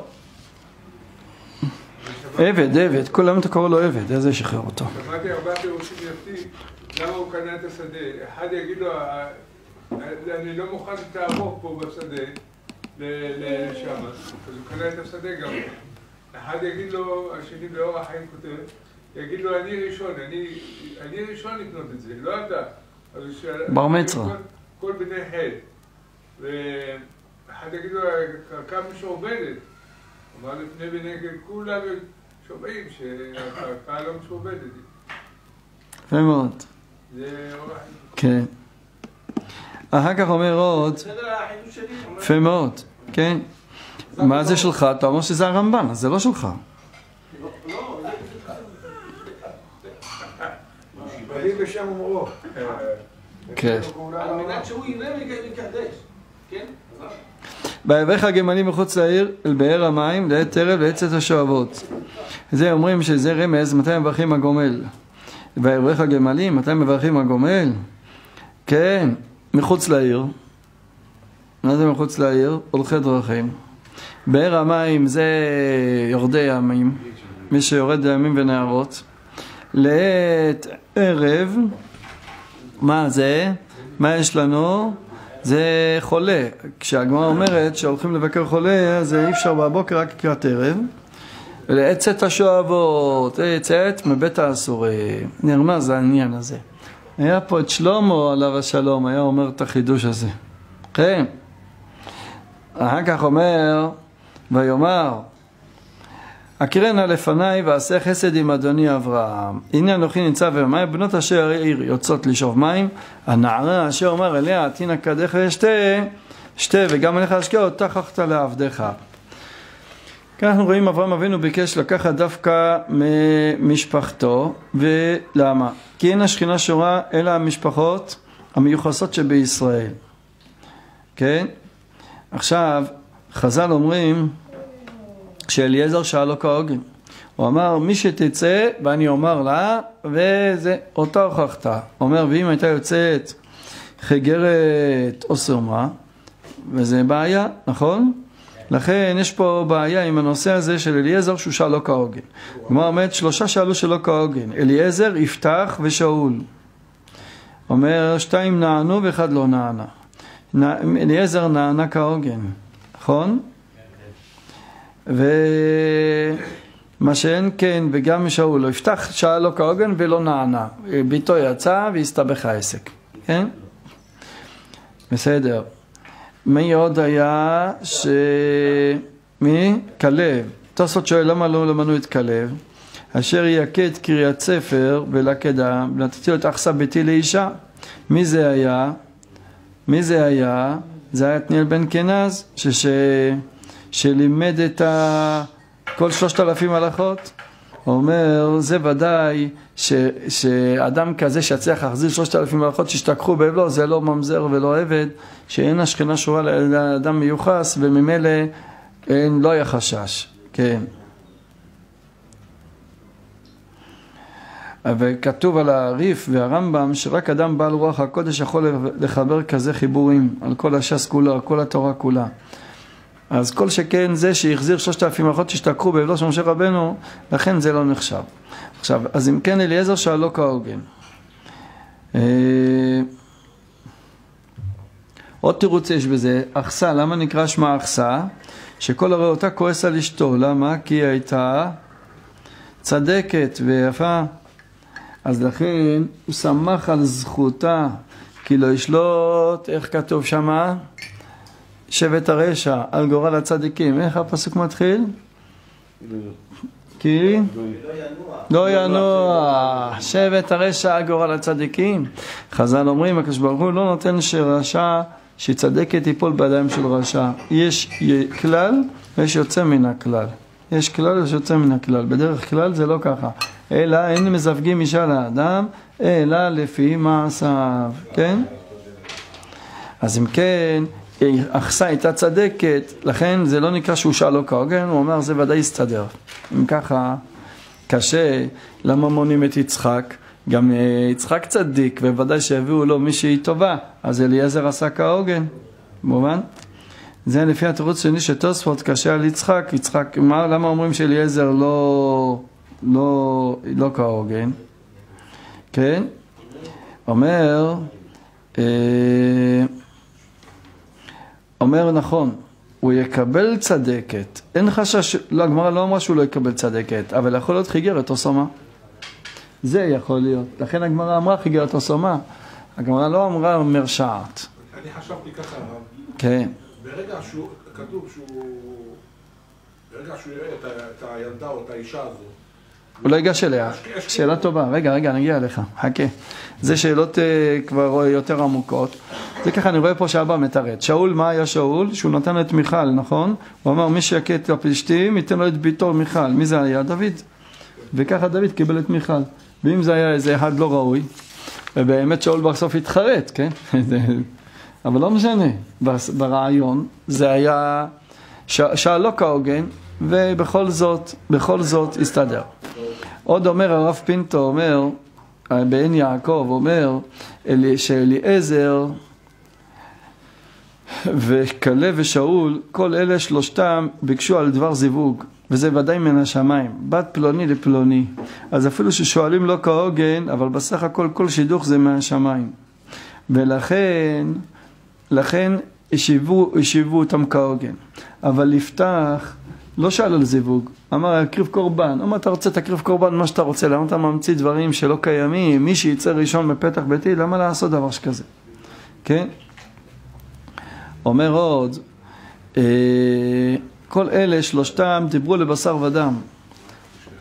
עבד, עבד, כולם אתה קורא לו עבד, איזה שחרר אותו? שמעתי ארבעה פירושים יפים, למה הוא קנה את השדה. אחד יגיד לו, אני לא מוכן שתערוך פה בשדה, לשם, אז הוא קנה את השדה גם. אחד יגיד לו, השני באור החיים כותב, יגיד לו, אני ראשון, אני, אני ראשון לקנות את זה, לא אתה. בר מצרה. כל בני חד. ואחד יגיד לו, הקרקע משועבדת. אמר לפני ונגד, כולם שומעים שהקרקע לא משועבדת. יפה מאוד. זה אור החיים. כן. אחר כך אומר עוד, יפה מאוד, כן. מה זה שלך? אתה אומר שזה הרמב"ן, אז זה לא שלך. בלי בשם אומרו. כן. על מנת שהוא יראה ויקדש, כן? ויברך הגמלים מחוץ לעיר אל באר המים לעת ערב לעצת השואבות. זה אומרים שזה רמז, מתי מברכים הגומל? ויברך הגמלים, מתי מברכים הגומל? כן, מחוץ לעיר. מה זה מחוץ לעיר? הולכי דרכים. באר המים זה יורדי ימים, מי שיורד לימים ונערות. לעת ערב, מה זה? מה יש לנו? זה חולה. כשהגמרא אומרת שהולכים לבקר חולה, זה אי אפשר בבוקר רק לקראת ערב. ולעצת השואבות, עצת מבית האסורים. נרמז העניין הזה. היה פה את שלמה עליו השלום, היה אומר את החידוש הזה. כן. אחר כך אומר, ויאמר, הקרנה לפניי ועשה חסד עם אדוני אברהם. הנה אנוכי נמצא במים, בנות אשר העיר יוצאות לשאוב מים, הנערה אשר אומר אליה תינא קדך ושתה, שתה וגם אליך אשקה אותך אכלת לעבדך. כאן אנחנו רואים אברהם אבינו ביקש לקחת דווקא ממשפחתו, ולמה? כי אין השכינה שורה אלא המשפחות המיוחסות שבישראל. כן? עכשיו חז"ל אומרים שאליעזר שאל לו כהוגן, הוא אמר מי שתצא ואני אומר לה וזה אותה הוכחת. אומר ואם הייתה יוצאת חגרת או סומה, וזה בעיה, נכון? לכן יש פה בעיה עם הנושא הזה של אליעזר שהוא שאל לו כהוגן. כלומר אומרת שלושה שאלו שלא כהוגן, אליעזר, יפתח ושאול. אומר שתיים נענו ואחד לא נענה. אליעזר נענה כהוגן, נכון? ומה שאין כן וגם שאול לא יפתח שאל לו כהוגן ולא נענה, ביתו יצא והסתבך העסק, כן? בסדר. מי עוד היה ש... מי? כלב. תוספות שואל למה לא למנו את כלב? אשר יקד קריית ספר ולקדה ונתתי לו את אכסה ביתי לאישה. מי זה היה? מי זה היה? זה היה עתניאל בן כנז שש... שלימד את ה... כל שלושת אלפים הלכות. הוא אומר זה ודאי ש... שאדם כזה שיצליח להחזיר שלושת אלפים הלכות שהשתכחו באבלו זה לא ממזר ולא עבד, שאין השכינה שורה לאדם מיוחס וממילא אין, לא היה חשש. כן. וכתוב על הריף והרמב"ם שרק אדם בעל רוח הקודש יכול לחבר כזה חיבורים על כל הש"ס כולה, על כל התורה כולה. אז כל שכן זה שהחזיר שלושת אלפים הלכות שהשתכחו באבלו של משה רבנו, לכן זה לא נחשב. עכשיו, אז אם כן אליעזר שאל לו כהוגן. עוד תירוץ יש בזה, אכסה, למה נקרא שמה אכסה? שכל הרי אותה כועס על אשתו, למה? כי היא הייתה צדקת ויפה. אז לכן הוא שמח על זכותה, כי לא ישלוט, איך כתוב שמה? שבט הרשע על גורל הצדיקים. איך הפסוק מתחיל? כי לא ינוע שבט הרשע על גורל הצדיקים. חז"ל אומרים הקדוש ברוך הוא לא נותן שרשע שצדקת ייפול בידיים של רשע. יש כלל ויש יוצא מן הכלל. יש כלל ויש יוצא מן הכלל. בדרך כלל זה לא ככה, אלא אין מזווגים אישה לאדם אלא לפי מעשיו. כן? אז אם כן אכסה הייתה צדקת, לכן זה לא נקרא שהוא שאל לו כהוגן, הוא אומר זה ודאי יסתדר. אם ככה קשה, למה מונים את יצחק? גם יצחק צדיק, וודאי שהביאו לו מישהי טובה, אז אליעזר עשה כהוגן, מובן? זה לפי התירוץ שני שתוספות קשה על יצחק. יצחק, מה, למה אומרים שאליעזר לא, לא, לא כהוגן? כן? אומר, אה, אומר נכון, הוא יקבל צדקת. אין חשש, לא, הגמרא לא אמרה שהוא לא יקבל צדקת, אבל יכול להיות חיגרת או סומה. זה יכול להיות. לכן הגמרא אמרה חיגרת או סומה. הגמרא לא אמרה מרשעת. אני חשבתי ככה, כן. ברגע שהוא, כתוב שהוא, ברגע שהוא יראה את, את הילדה או את האישה הזו, הוא לא ייגש אליה. שאלה טובה. רגע, רגע, נגיע אליך. חכה. זה שאלות uh, כבר יותר עמוקות. זה ככה, אני רואה פה שאבא מתרד. שאול, מה היה שאול? שהוא נתן את מיכל, נכון? הוא אמר, מי שיקה את הפלישתים, ייתן לו את ביתו מיכל. מי זה היה? דוד. וככה דוד קיבל את מיכל. ואם זה היה איזה אחד לא ראוי, ובאמת שאול בסוף התחרט, כן? אבל לא משנה. ברעיון, זה היה שאל לא כהוגן, ובכל זאת, בכל זאת הסתדר. עוד אומר הרב פינטו, אומר, בעין יעקב, אומר שאליעזר וכלב ושאול, כל אלה שלושתם ביקשו על דבר זיווג, וזה ודאי מן השמיים, בת פלוני לפלוני. אז אפילו ששואלים לא כהוגן, אבל בסך הכל כל שידוך זה מהשמיים. ולכן, לכן ישיבו, ישיבו אותם כהוגן. אבל לפתח לא שאל על זיווג, אמר הקריב קורבן. אמר אתה רוצה תקריב קורבן מה שאתה רוצה, למה אתה ממציא דברים שלא קיימים? מי שיצא ראשון בפתח ביתי, למה לעשות דבר שכזה? כן? אומר עוד, אה, כל אלה שלושתם דיברו לבשר ודם.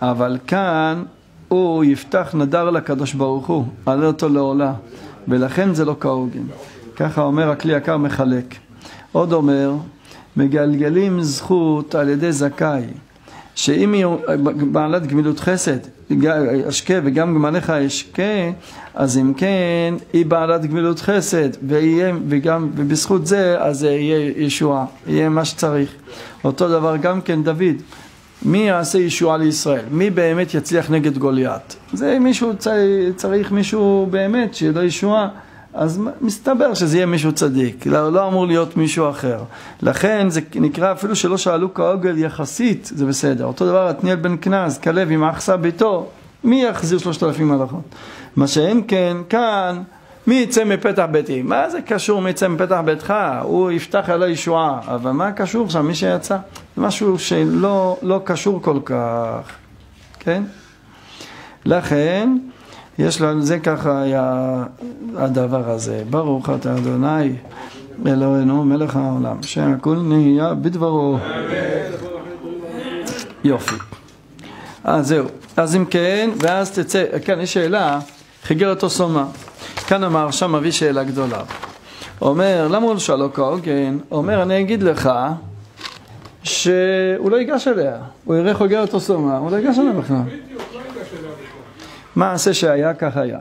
אבל כאן הוא יפתח נדר לקדוש ברוך הוא, עלה אותו לעולה, ולכן זה לא כהוגן. ככה אומר הכלי יקר מחלק. עוד אומר, מגלגלים זכות על ידי זכאי, שאם היא בעלת גמילות חסד, אשכה וגם גמליך אשכה, אז אם כן היא בעלת גמילות חסד, ויהיה, וגם, ובזכות זה אז יהיה ישועה, יהיה מה שצריך. אותו דבר גם כן דוד, מי יעשה ישועה לישראל? מי באמת יצליח נגד גוליית? זה מישהו צריך, מישהו באמת שיהיה לו ישועה, אז מסתבר שזה יהיה מישהו צדיק, לא, לא אמור להיות מישהו אחר. לכן זה נקרא אפילו שלא שאלו כהוגל יחסית, זה בסדר. אותו דבר עתניאל בן כנז, כלב עם אחסה ביתו, מי יחזיר שלושת אלפים הלכות? מה שאין כן, כאן, מי יצא מפתח ביתי? מה זה קשור מי יצא מפתח ביתך? הוא יפתח על הישועה, אבל מה קשור שם? מי שיצא? זה משהו שלא לא קשור כל כך, כן? לכן, יש לנו, זה ככה היה הדבר הזה. ברוך אתה אדוני אלוהינו מלך העולם, שהכל נהיה בדברו. יופי. אז זהו. אז אם כן, ואז תצא, כאן יש שאלה, חיגרת או סומה. כאן המהרש"ם מביא שאלה גדולה. אומר, למה הוא שאלו כהוגן? אומר, אני אגיד לך שהוא לא ייגש אליה. הוא יראה חיגרת או סומה, הוא לא ייגש אליה בכלל. מה עשה שהיה? כך היה.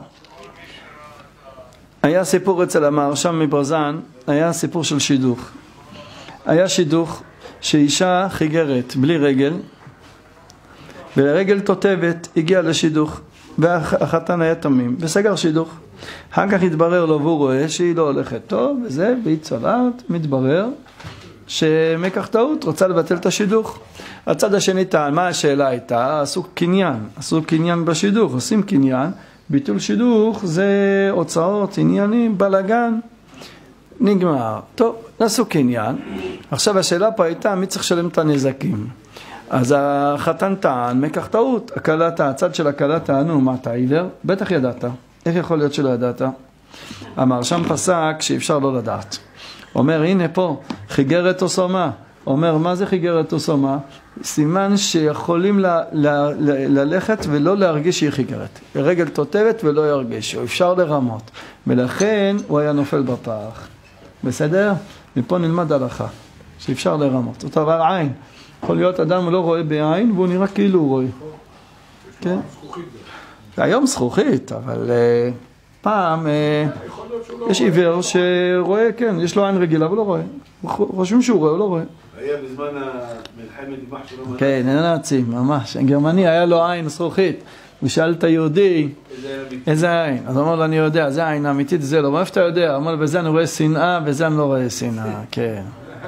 היה סיפור אצל המהרש"ם מברזן, היה סיפור של שידוך. היה שידוך שאישה חיגרת בלי רגל, ולרגל תותבת הגיעה לשידוך, והחתן היה תמים, וסגר שידוך. אחר כך התברר לו והוא רואה שהיא לא הולכת טוב, וזה, והיא צולעת, מתברר שמקח טעות, רוצה לבטל את השידוך. הצד השני טען, מה השאלה הייתה? עשו קניין, עשו קניין בשידוך, עושים קניין, ביטול שידוך זה הוצאות, עניינים, בלגן, נגמר. טוב, עשו קניין, עכשיו השאלה פה הייתה, מי צריך לשלם את הנזקים? אז החתן טען, מקח טעות, הקלת, הצד של הקלת טענו, מה אתה עיוור? בטח ידעת, איך יכול להיות שלא ידעת? המהרש"ם פסק שאפשר לא לדעת. אומר, הנה פה, חיגרת או סומה. אומר, מה זה חיגרת או סומה? סימן שיכולים ל- ל- ל- ללכת ולא להרגיש שהיא חיגרת. רגל תותבת ולא ירגיש, או אפשר לרמות. ולכן הוא היה נופל בפח. בסדר? מפה נלמד הלכה, שאפשר לרמות. אותו דבר עין. יכול להיות אדם לא רואה בעין, והוא נראה כאילו הוא רואה. כן? היום זכוכית, אבל uh, פעם uh, יש עיוור שרואה, כן, יש לו עין רגילה, אבל לא רואה. חושבים שהוא רואה, הוא לא רואה. היה בזמן המלחמת דימח שלו. כן, אין נאצים, ממש. גרמני היה לו עין זכוכית. הוא שאל את היהודי, איזה עין? אז הוא אמר לו, אני יודע, זה העין האמיתית, זה לא. מה איפה אתה יודע? הוא אמר לו, בזה אני רואה שנאה, בזה אני לא רואה שנאה. כן.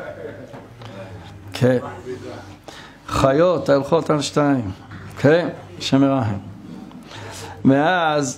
כן. חיות, הלכות על שתיים. כן, שמרהם. ואז,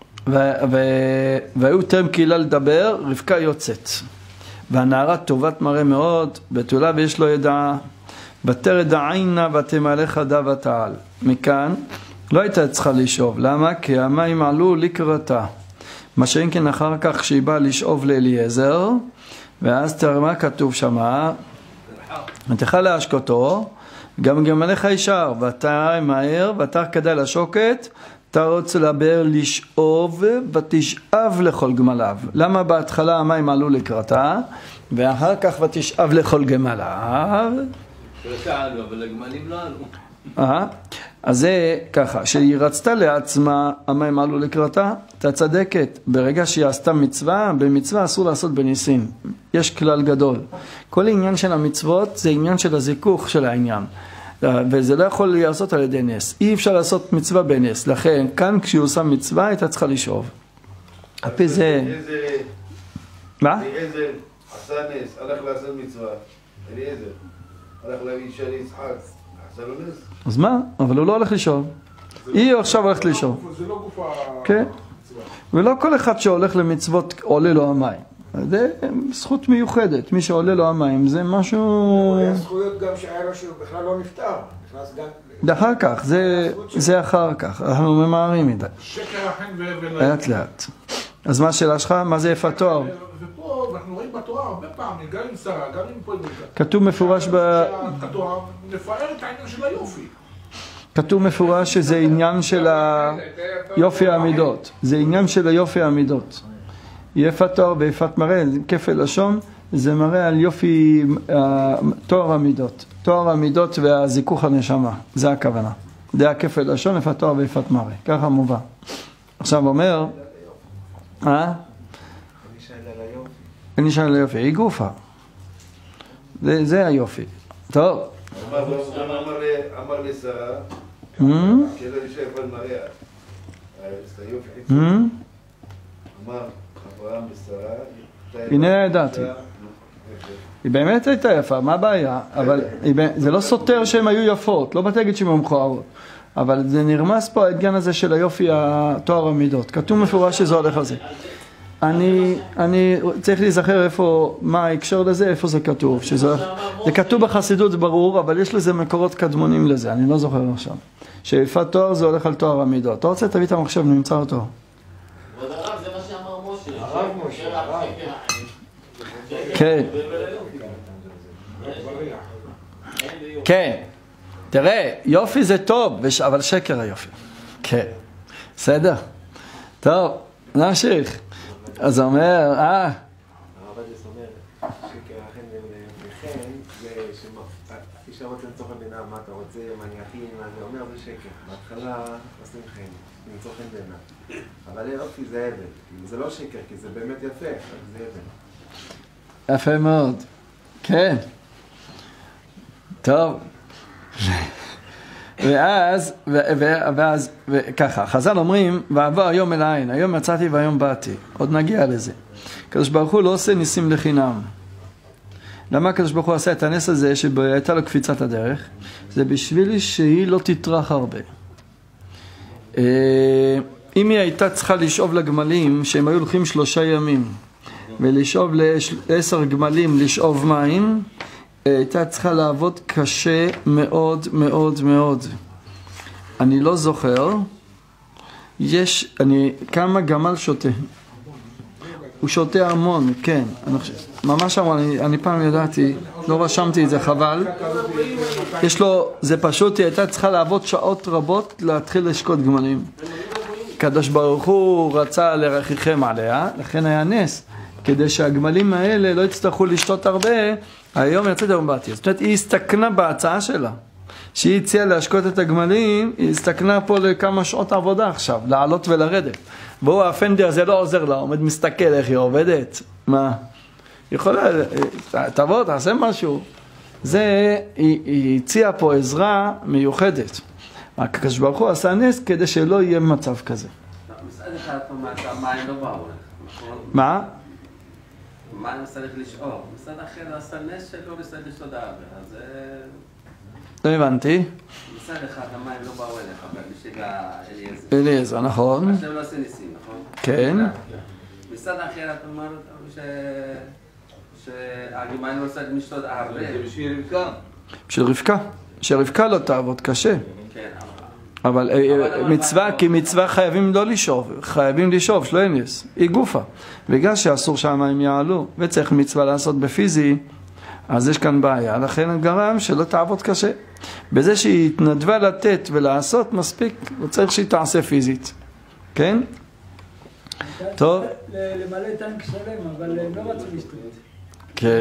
והיו תרם קהילה לדבר, רבקה יוצאת. והנערה טובת מראה מאוד, בתולה ויש לו ידעה, בתרד העינה ותמלא חדה ותעל. מכאן לא הייתה צריכה לשאוב. למה? כי המים עלו לקראתה. מה שאין כן אחר כך שהיא באה לשאוב לאליעזר, ואז תראה מה כתוב שמה, ותכל להשקותו, גם גמליך ישר, ואתה מהר, ואתה כדאי לשוקת, אתה רוצה לבאר לשאוב, ותשאב לכל גמליו. למה בהתחלה המים עלו לקראתה, ואחר כך ותשאב לכל גמליו? שעלו, אבל הגמלים לא עלו. אה? אז זה ככה, שהיא רצתה לעצמה, המים עלו לקראתה, אתה צדקת. ברגע שהיא עשתה מצווה, במצווה אסור לעשות בניסים. יש כלל גדול. כל העניין של המצוות זה עניין של הזיכוך של העניין. וזה לא יכול לעשות על ידי נס. אי אפשר לעשות מצווה בנס. לכן, כאן כשהיא עושה מצווה, הייתה צריכה לשאוב. הפי זה... מה? אליעזר עשה נס, הלך לעשות מצווה. אליעזר הלך להגיד שאני יצחק. עשה לו נס. אז מה? אבל הוא לא הולך לשאוב. היא עכשיו הולכת לשאוב. זה לא גוף המצווה. כן. ולא כל אחד שהולך למצוות עולה לו המים. זה זכות מיוחדת. מי שעולה לו המים זה משהו... היה זכויות גם שהיה לו שהוא בכלל לא נפטר. נכנס גם... זה אחר כך, זה, זה אחר כך. אנחנו ממהרים מדי. שקר החן ולא... לאט לאט. אז מה השאלה שלך? מה זה יפה תואר? ופה אנחנו רואים בתורה הרבה פעמים, גם עם שרה, גם עם פה... כתוב מפורש ב... התורה מפאר את העניין של היופי. כתוב מפורש שזה עניין של יופי העמידות. זה עניין של היופי העמידות. יפת תואר ויפת מראה, כפל לשון, זה מראה על יופי תואר המידות. תואר המידות והזיכוך הנשמה. זה הכוונה. זה הכפל לשון, יפת תואר ויפת מראה. ככה מובא. עכשיו אומר, אה? אין לי שאלה על היופי. היא גופה. זה היופי. טוב. אמר לי שרה, כאילו נשאר על מראה. אמר אברהם ושרה, הנה ידעתי. היא באמת הייתה יפה, מה הבעיה? אבל זה לא סותר שהן היו יפות, לא באתי להגיד שהן היו מכוערות. אבל זה נרמס פה העניין הזה של היופי התואר המידות. כתוב מפורש שזה הולך על זה. אני, אני צריך להיזכר איפה, מה ההקשר לזה, איפה זה כתוב. שזה, זה כתוב בחסידות, זה ברור, אבל יש לזה מקורות קדמונים לזה, אני לא זוכר עכשיו. שיפת תואר זה הולך על תואר המידות. אתה רוצה, תביא את המחשב, נמצא אותו. ועוד הרב, זה מה שאמר משה. הרב משה, הרב. כן. כן. תראה, יופי זה טוב, אבל שקר היופי. כן. בסדר? טוב, נמשיך. אז אומר, אה... הרב אדלס אומר, שקר החן וכן, זה כפי שאמרת לצורך המדינה, מה אתה רוצה, מניאקים, מה זה אומר, זה שקר. בהתחלה עושים חן, לצורך המדינה. אבל יופי זה אבן, זה לא שקר, כי זה באמת יפה, רק זה אבן. יפה מאוד. כן. טוב. ואז, ואז, וככה, חז"ל אומרים, ועבר היום אל העין, היום יצאתי והיום באתי. עוד נגיע לזה. הקדוש ברוך הוא לא עושה ניסים לחינם. למה הקדוש ברוך הוא עשה את הנס הזה, שהייתה לו קפיצת הדרך? זה בשביל שהיא לא תטרח הרבה. אם היא הייתה צריכה לשאוב לגמלים, שהם היו הולכים שלושה ימים, ולשאוב לעשר גמלים לשאוב מים, הייתה צריכה לעבוד קשה מאוד מאוד מאוד. אני לא זוכר, יש, אני, כמה גמל שותה? הוא שותה המון, כן. אני חושב, ממש המון, אני, אני פעם ידעתי, לא רשמתי את זה, חבל. יש לו, זה פשוט, היא הייתה צריכה לעבוד שעות רבות להתחיל לשקוט גמלים. קדוש ברוך הוא רצה לרחיכם עליה, לכן היה נס. כדי שהגמלים האלה לא יצטרכו לשתות הרבה, היום יצאת היום באתי. זאת אומרת, היא הסתכנה בהצעה שלה. שהיא הציעה להשקות את הגמלים, היא הסתכנה פה לכמה שעות עבודה עכשיו, לעלות ולרדת. והוא האפנדי הזה לא עוזר לה, עומד מסתכל איך היא עובדת. מה? היא יכולה, תבוא, תעשה משהו. זה, היא, היא הציעה פה עזרה מיוחדת. הקדוש ברוך הוא עשה נס כדי שלא יהיה מצב כזה. מצד אחד אתה אומר שהמים לא באו לך, נכון? מה? מים צריך לשאוב. מצד אחר עשה נס שלא צריך לשאוב הרבה, אז זה... לא הבנתי. מצד אחד המים לא באו אליך, אבל בשביל אליעזר. אליעזר, נכון. עכשיו לא עושה ניסים, נכון? כן. מצד אחר אתה אומר שהגמלים לא צריך לשתות הרבה. זה בשביל רבקה. בשביל רבקה. שרבקה לא תעבוד קשה. כן, אבל מצווה, כי מצווה חייבים לא לשאוב, חייבים לשאוב, שלא אין נס, היא גופה. בגלל שאסור שהמים יעלו, וצריך מצווה לעשות בפיזי, אז יש כאן בעיה, לכן גרם שלא תעבוד קשה. בזה שהיא התנדבה לתת ולעשות מספיק, לא צריך שהיא תעשה פיזית. כן? טוב. למלא טנק שלם, אבל הם לא רצו לשתות. כן.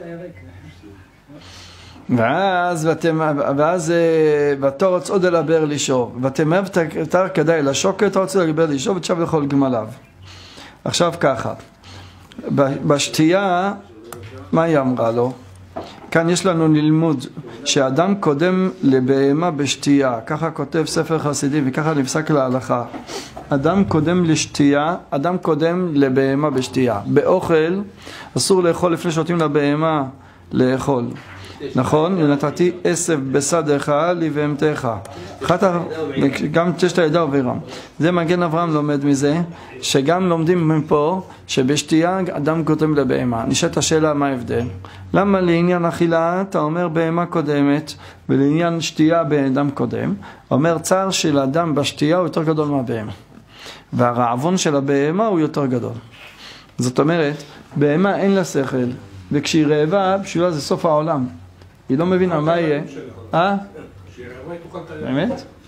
ואז, ואתם, ואז, ותורץ עוד אל הבר לשאוב, ואתם אוהב תר כדאי לשוקת, תורץ עוד אל הבר לשאוב, ותשב לכל גמליו. עכשיו ככה, בשתייה, מה היא אמרה לו? כאן יש לנו ללמוד שאדם קודם לבהמה בשתייה, ככה כותב ספר חסידי וככה נפסק להלכה. אדם קודם לשתייה, אדם קודם לבהמה בשתייה. באוכל אסור לאכול לפני שותים לבהמה לאכול. נכון? ונתתי עשב בשדך לבהמתך. גם תשת הידע ובירם. זה מגן אברהם לומד מזה, שגם לומדים מפה, שבשתייה אדם קודם לבהמה. נשאלת השאלה מה ההבדל. למה לעניין אכילה אתה אומר בהמה קודמת, ולעניין שתייה באדם קודם? אומר צער של אדם בשתייה הוא יותר גדול מהבהמה. והרעבון של הבהמה הוא יותר גדול. זאת אומרת, בהמה אין לה שכל, וכשהיא רעבה, בשבילה זה סוף העולם. היא לא מבינה מה יהיה. אה? באמת?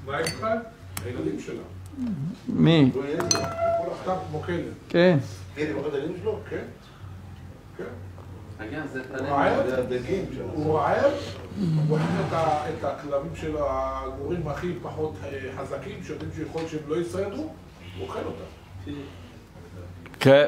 מה איתך? הילדים שלה. מי? כל אחתם כמו כלב. כן. כן, עם עוד הילדים שלו? כן. כן. אגב, זה הוא רעב, זה הדגים שלו. הוא רעב, הוא הכין את ה- את הכלבים של הגורים הכי פחות אה, חזקים, שיודעים שיכול שהם לא ישרדו, הוא אוכל אותם. כן.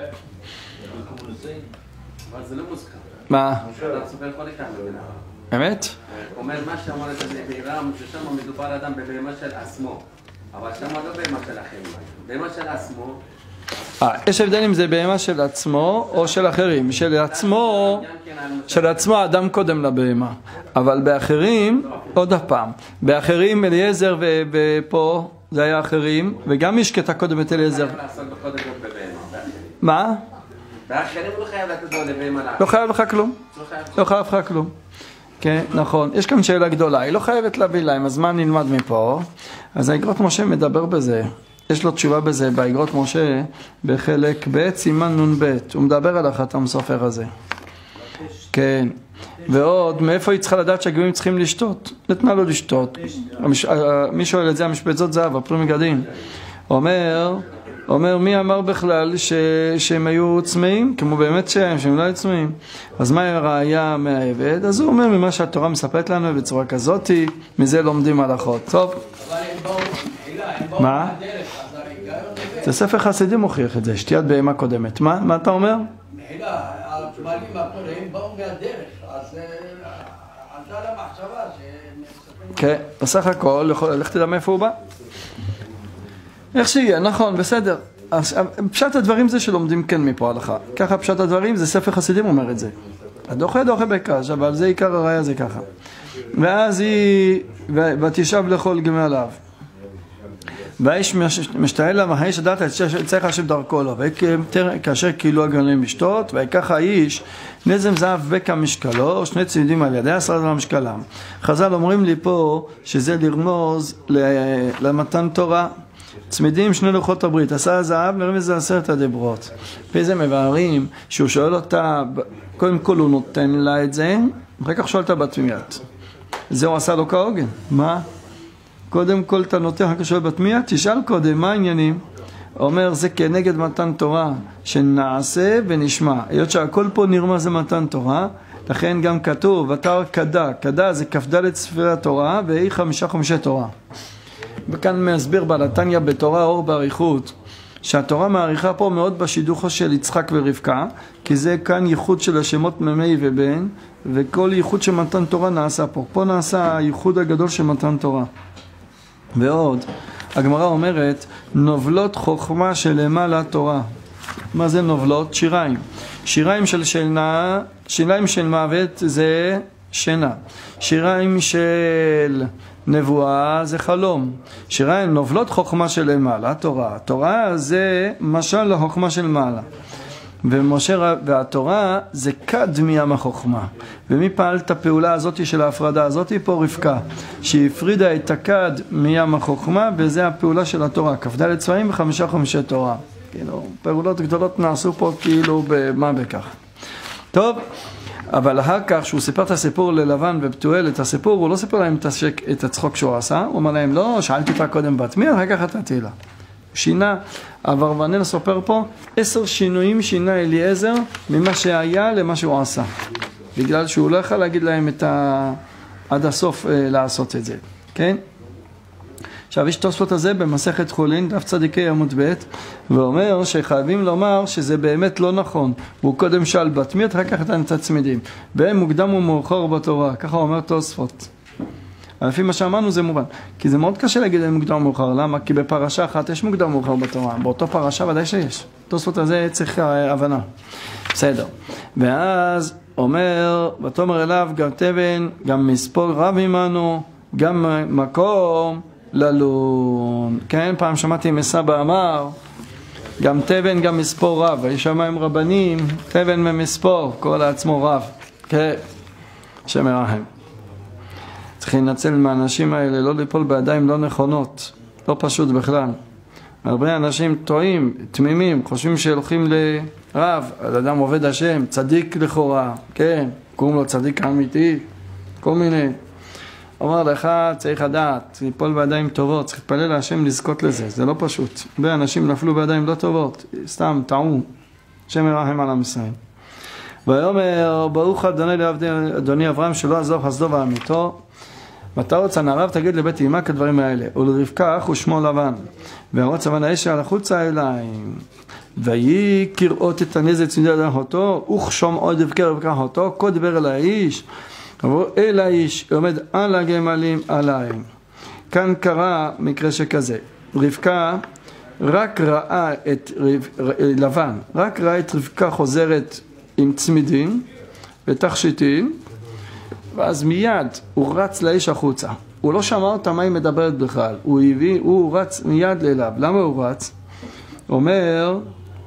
אבל זה לא מוזכר. מה? אתה סופר יכול לכאן במילה. אמת? הוא אומר מה שאמר את זה בעירם, ששם מדובר אדם בבהמה של עצמו. אבל שם לא בהמה של אחרים. בהמה של עצמו. אה, יש הבדל אם זה בהמה של עצמו או של אחרים. של עצמו, של עצמו האדם קודם לבהמה. אבל באחרים, עוד הפעם. באחרים אליעזר ו- ופה זה היה אחרים, וגם השקטה קודם את אליעזר. חייב לעשות בקודם כל בבהמה, באחרים. מה? באחרים הוא לא חייב לתת לו לבהמה לאחרים. לא חייב לך כלום. לא חייב. לא חייב לך כלום. כן, נכון. יש כאן שאלה גדולה, היא לא חייבת להביא להם, אז מה נלמד מפה? אז האגרות משה מדבר בזה, יש לו תשובה בזה, באגרות משה, בחלק ב' סימן נון ב', הוא מדבר על החתם סופר הזה. כן, ועוד, מאיפה היא צריכה לדעת שהגויים צריכים לשתות? נתנה לו לשתות. המש... מי שואל את זה, המשבצות זהב, הפרי מגדין. אומר, אומר מי אמר בכלל ש... שהם היו צמאים? כמו באמת שהם, שהם לא היו צמאים. אז מה הראיה מהעבד? אז הוא אומר ממה שהתורה מספרת לנו בצורה כזאת, מזה לומדים הלכות. טוב. אבל הם באו, חילה, הם באו מה? מהדרך, אז ההיגיון זה ספר חסידים מוכיח את זה, שתיית בהמה קודמת. מה? מה אתה אומר? מחילה, הגמלים הכל, הם באו מהדרך, אז עלתה למחשבה שהם... כן, בסך הכל, לך תדע מאיפה הוא בא. איך שיהיה, נכון, בסדר. פשט הדברים זה שלומדים כן מפה הלכה. ככה פשט הדברים, זה ספר חסידים אומר את זה. הדוחה דוחה בקש, אבל זה עיקר הראיה, זה ככה. ואז היא, ותשב לכל גמליו. והאיש משתעל למה, האיש הדעת צריך להשיב דרכו לו, וכאשר כאילו הגמלים לשתות, ויקח האיש נזם זהב בקע משקלו, שני צמידים על ידי עשרה על משקלם. חז"ל אומרים לי פה שזה לרמוז למתן תורה. צמידים שני לוחות הברית, עשה זהב לרמז זה עשרת הדברות. וזה מבארים שהוא שואל אותה, קודם כל הוא נותן לה את זה, אחר כך שואל אותה בתמיית. זה הוא עשה לו כהוגן. מה? קודם כל אתה נותן, אחר כך שואל בתמיית, תשאל קודם, מה העניינים? אומר זה כנגד מתן תורה, שנעשה ונשמע. היות שהכל פה נרמז זה מתן תורה, לכן גם כתוב, ותר קדה, קדה זה כ"ד ספרי התורה, והיא חמישה חומשי תורה. וכאן מסביר בנתניה בתורה אור באריכות, שהתורה מעריכה פה מאוד בשידוכו של יצחק ורבקה, כי זה כאן ייחוד של השמות ממי ובן, וכל ייחוד של מתן תורה נעשה פה. פה נעשה הייחוד הגדול של מתן תורה. ועוד, הגמרא אומרת, נובלות חוכמה שלמעלה תורה. מה זה נובלות? שיריים. שיריים של שינה, שיריים של מוות זה שינה. שיריים של נבואה זה חלום. שיריים נובלות חוכמה של למעלה, תורה. תורה זה משל לחוכמה של מעלה. ומשה, והתורה זה כד מים החוכמה. ומי פעל את הפעולה הזאת של ההפרדה הזאת? פה רבקה, שהפרידה את הכד מים החוכמה, וזה הפעולה של התורה. כ"ד צבעים וחמישה חומשי תורה. כאילו, פעולות גדולות נעשו פה כאילו במה בכך. טוב, אבל אחר כך שהוא סיפר את הסיפור ללבן ובתואל את הסיפור, הוא לא סיפר להם את, השק, את הצחוק שהוא עשה, הוא אומר להם, לא, שאלתי אותה קודם בתמיר, אחר כך נתתי לה. שינה, אברבנאל סופר פה, עשר שינויים שינה אליעזר ממה שהיה למה שהוא עשה. בגלל שהוא לא יכול להגיד להם את ה... עד הסוף אה, לעשות את זה. כן? עכשיו יש תוספות הזה במסכת חולין, דף צדיקי עמוד ב', ואומר שחייבים לומר שזה באמת לא נכון. הוא קודם שאל בתמיר, אחר כך נתן את הצמידים. והם מוקדם ומאוחר בתורה, ככה אומר תוספות. לפי מה שאמרנו זה מובן, כי זה מאוד קשה להגיד מוקדם ומאוחר. למה? כי בפרשה אחת יש מוקדם ומאוחר בתורה, באותו פרשה ודאי שיש. תוספות הזה צריך הבנה. בסדר. ואז אומר, ותאמר אליו גם תבן, גם מספול רב ממנו, גם מקום ללון. כן, פעם שמעתי מסבא אמר, גם תבן גם מספור רב, יש שם עם רבנים, תבן ממספור, כל עצמו רב. כן, השם ירחם. צריך לנצל מהאנשים האלה, לא ליפול בידיים לא נכונות, לא פשוט בכלל. הרבה אנשים טועים, תמימים, חושבים שהולכים לרב, אדם עובד השם, צדיק לכאורה, כן, קוראים לו צדיק אמיתי, כל מיני. אומר לך, צריך לדעת, ליפול בידיים טובות, צריך להתפלל להשם לזכות לזה, זה לא פשוט. הרבה אנשים נפלו בידיים לא טובות, סתם, טעו, השם ירחם על עם ישראל. ויאמר, ברוך אדוני לעבדי אדוני אברהם, שלא עזוב חסדו ואמיתו, ותרוץ הנערב תגיד לבית אמא כדברים האלה, ולרבקה אח ושמו לבן, וירוץ לבן האש על החוצה אליי, ויהי כראות את הנזק צמידי אדם אחותו, וכשום עוד יבקר רבקה אחותו, כה דבר אל האיש, עבור אל האיש, עומד על הגמלים עליי. כאן קרה מקרה שכזה, רבקה רק ראה את רב, לבן, רק ראה את רבקה חוזרת עם צמידים ותכשיטים, ואז מיד הוא רץ לאיש החוצה. הוא לא שמע אותה מה היא מדברת בכלל. הוא הביא, הוא רץ מיד אליו. למה הוא רץ? אומר,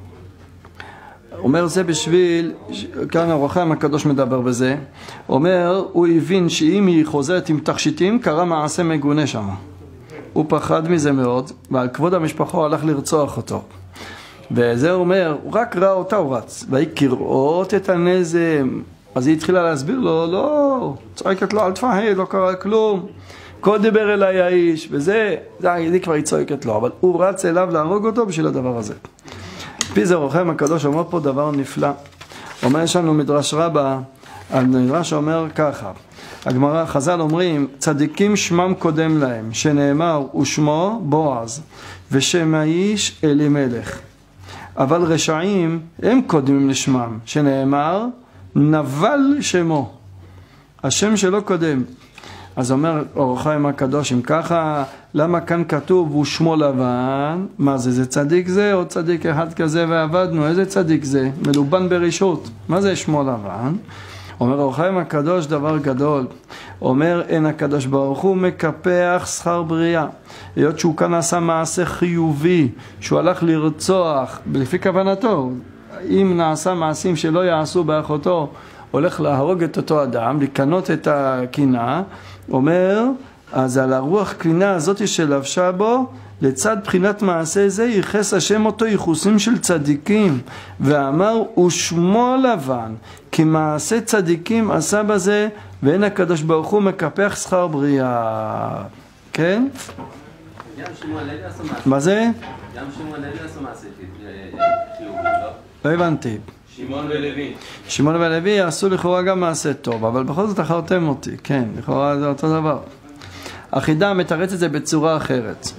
אומר זה בשביל, כאן אור החיים הקדוש מדבר בזה, אומר, הוא הבין שאם היא חוזרת עם תכשיטים, קרה מעשה מגונה שם. הוא פחד מזה מאוד, ועל כבוד המשפחה הלך לרצוח אותו. וזה אומר, הוא רק ראה אותה, הוא רץ. והיא כראות את הנזם. אז היא התחילה להסביר לו, לא, צועקת לו, אל תפחד, לא קרה כלום. כה דבר אליי האיש, וזה, זה, זה כבר היא צועקת לו, אבל הוא רץ אליו להרוג אותו בשביל הדבר הזה. פי זה אור החיים הקדוש אומר פה דבר נפלא. אומר, יש לנו מדרש רבה, המדרש אומר ככה, הגמרא, חז"ל אומרים, צדיקים שמם קודם להם, שנאמר, ושמו בועז, ושם האיש אלימלך. אבל רשעים הם קודמים לשמם, שנאמר, נבל שמו, השם שלו קודם. אז אומר אור החיים הקדוש, אם ככה, למה כאן כתוב הוא שמו לבן? מה זה, זה צדיק זה או צדיק אחד כזה ועבדנו? איזה צדיק זה? מלובן ברשות. מה זה שמו לבן? אומר אור החיים הקדוש דבר גדול, אומר אין הקדוש ברוך הוא מקפח שכר בריאה, היות שהוא כאן עשה מעשה חיובי, שהוא הלך לרצוח, לפי כוונתו, אם נעשה מעשים שלא יעשו באחותו, הולך להרוג את אותו אדם, לקנות את הקינה, אומר, אז על הרוח קינה הזאת שלבשה בו, לצד בחינת מעשה זה, ייחס השם אותו ייחוסים של צדיקים, ואמר, ושמו לבן, כי מעשה צדיקים עשה בזה, ואין הקדוש ברוך הוא מקפח שכר בריאה. כן? גם שמואל לוי עשו מעשה. מה זה? גם שמואל לוי עשו מעשה חיובי, לא? לא הבנתי. שמעון ולוי. שמעון ולוי עשו לכאורה גם מעשה טוב, אבל בכל זאת אחרתם אותי, כן, לכאורה זה אותו דבר. החידה מתרץ את זה בצורה אחרת.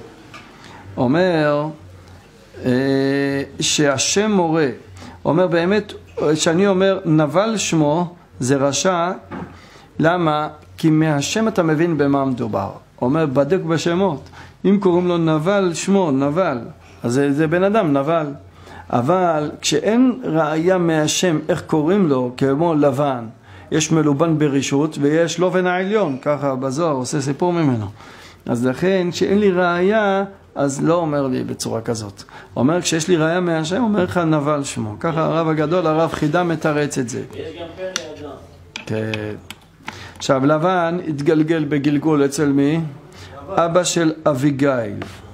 אומר אה, שהשם מורה, אומר באמת, שאני אומר נבל שמו זה רשע, למה? כי מהשם אתה מבין במה מדובר. אומר בדק בשמות, אם קוראים לו נבל שמו, נבל, אז זה, זה בן אדם נבל. אבל כשאין ראיה מהשם איך קוראים לו, כמו לבן, יש מלובן ברשות ויש לובן העליון, ככה בזוהר עושה סיפור ממנו. אז לכן כשאין לי ראיה, אז לא אומר לי בצורה כזאת. אומר כשיש לי ראיה מהשם, אומר לך נבל שמו. ככה הרב הגדול, הרב חידה מתרץ את זה. יש גם פרא אדם. כן. עכשיו לבן התגלגל בגלגול אצל מי? אבא של אביגיל.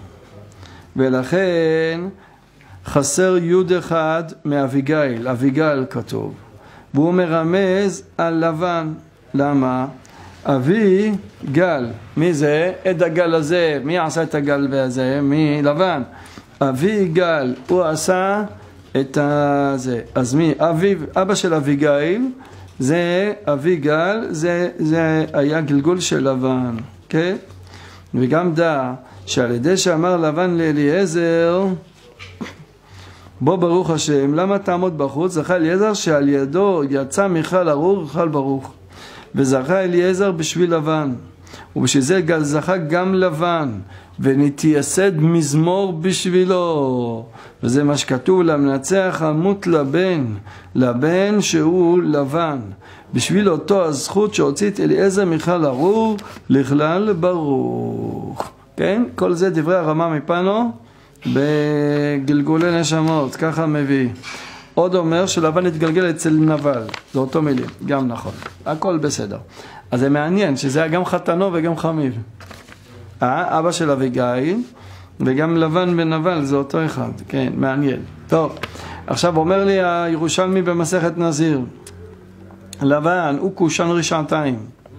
ולכן חסר יוד אחד מאביגיל, אביגיל כתוב. והוא מרמז על לבן. למה? אבי גל. מי זה? את הגל הזה. מי עשה את הגל הזה? מי? לבן. אבי גל. הוא עשה את הזה. אז מי? אבי, אבא של אביגיל. זה אבי גל. זה, זה היה גלגול של לבן. כן? וגם דע שעל ידי שאמר לבן לאליעזר, בוא ברוך השם, למה תעמוד בחוץ? זכה אליעזר שעל ידו יצא מיכל ארור, מיכל ברוך. וזכה אליעזר בשביל לבן. ובשביל זה זכה גם לבן. ונתייסד מזמור בשבילו. וזה מה שכתוב, למנצח עמות לבן. לבן שהוא לבן. בשביל אותו הזכות שהוציא את אליעזר מיכל ארור, לכלל ברוך. כן? כל זה דברי הרמה מפנו. בגלגולי נשמות, ככה מביא. עוד אומר שלבן התגלגל אצל נבל, זה אותו מילים, גם נכון, הכל בסדר. אז זה מעניין שזה היה גם חתנו וגם חמיו. אה, אבא של אביגיל וגם לבן ונבל זה אותו אחד, כן, מעניין. טוב, עכשיו אומר לי הירושלמי במסכת נזיר, לבן הוא קושן רשעתיים,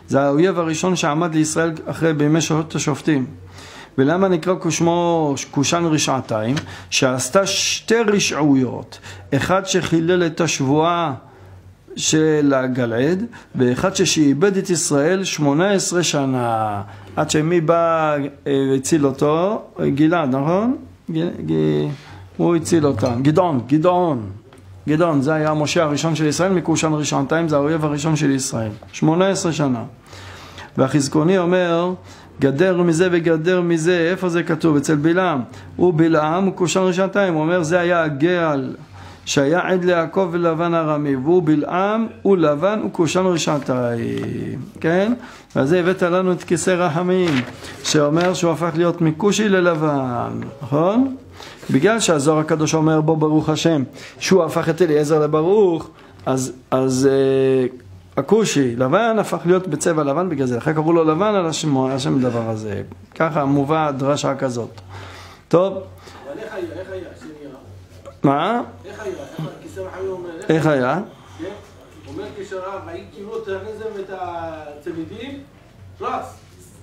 זה האויב הראשון שעמד לישראל אחרי בימי שעות השופטים. ולמה נקרא כשמו קושן רשעתיים? שעשתה שתי רשעויות, אחד שחילל את השבועה של הגלעד, ואחד ששעבד את ישראל שמונה עשרה שנה, עד שמי בא הציל אותו? גלעד, נכון? ג... ג... הוא הציל אותה, גדעון, גדעון, גדעון, זה היה המשה הראשון של ישראל, מקושן רשעתיים, זה האויב הראשון של ישראל, שמונה עשרה שנה. והחזקוני אומר, גדר מזה וגדר מזה, איפה זה כתוב? אצל בלעם. הוא בלעם, הוא קושן רשעתיים, הוא אומר, זה היה הגאל שהיה עד ליעקב ולבן הרמי, והוא בלעם, הוא לבן, הוא קושן רשעתיים, כן? ואז זה הבאת לנו את כיסא רחמים, שאומר שהוא הפך להיות מקושי ללבן, נכון? בגלל שהזוהר הקדוש אומר בו ברוך השם, שהוא הפך את אליעזר לברוך, אז, אז אה, הקושי לבן הפך להיות בצבע לבן בגלל זה, אחרי קראו לו לבן על השם, השם דבר הזה, ככה מובא דרשה כזאת. טוב. אבל איך היה? איך היה? מה? איך היה? כיסא רחמים אומר? איך היה? כן? אומר כשרב, ראיתי לו את הנזם ואת הצמידים, רץ.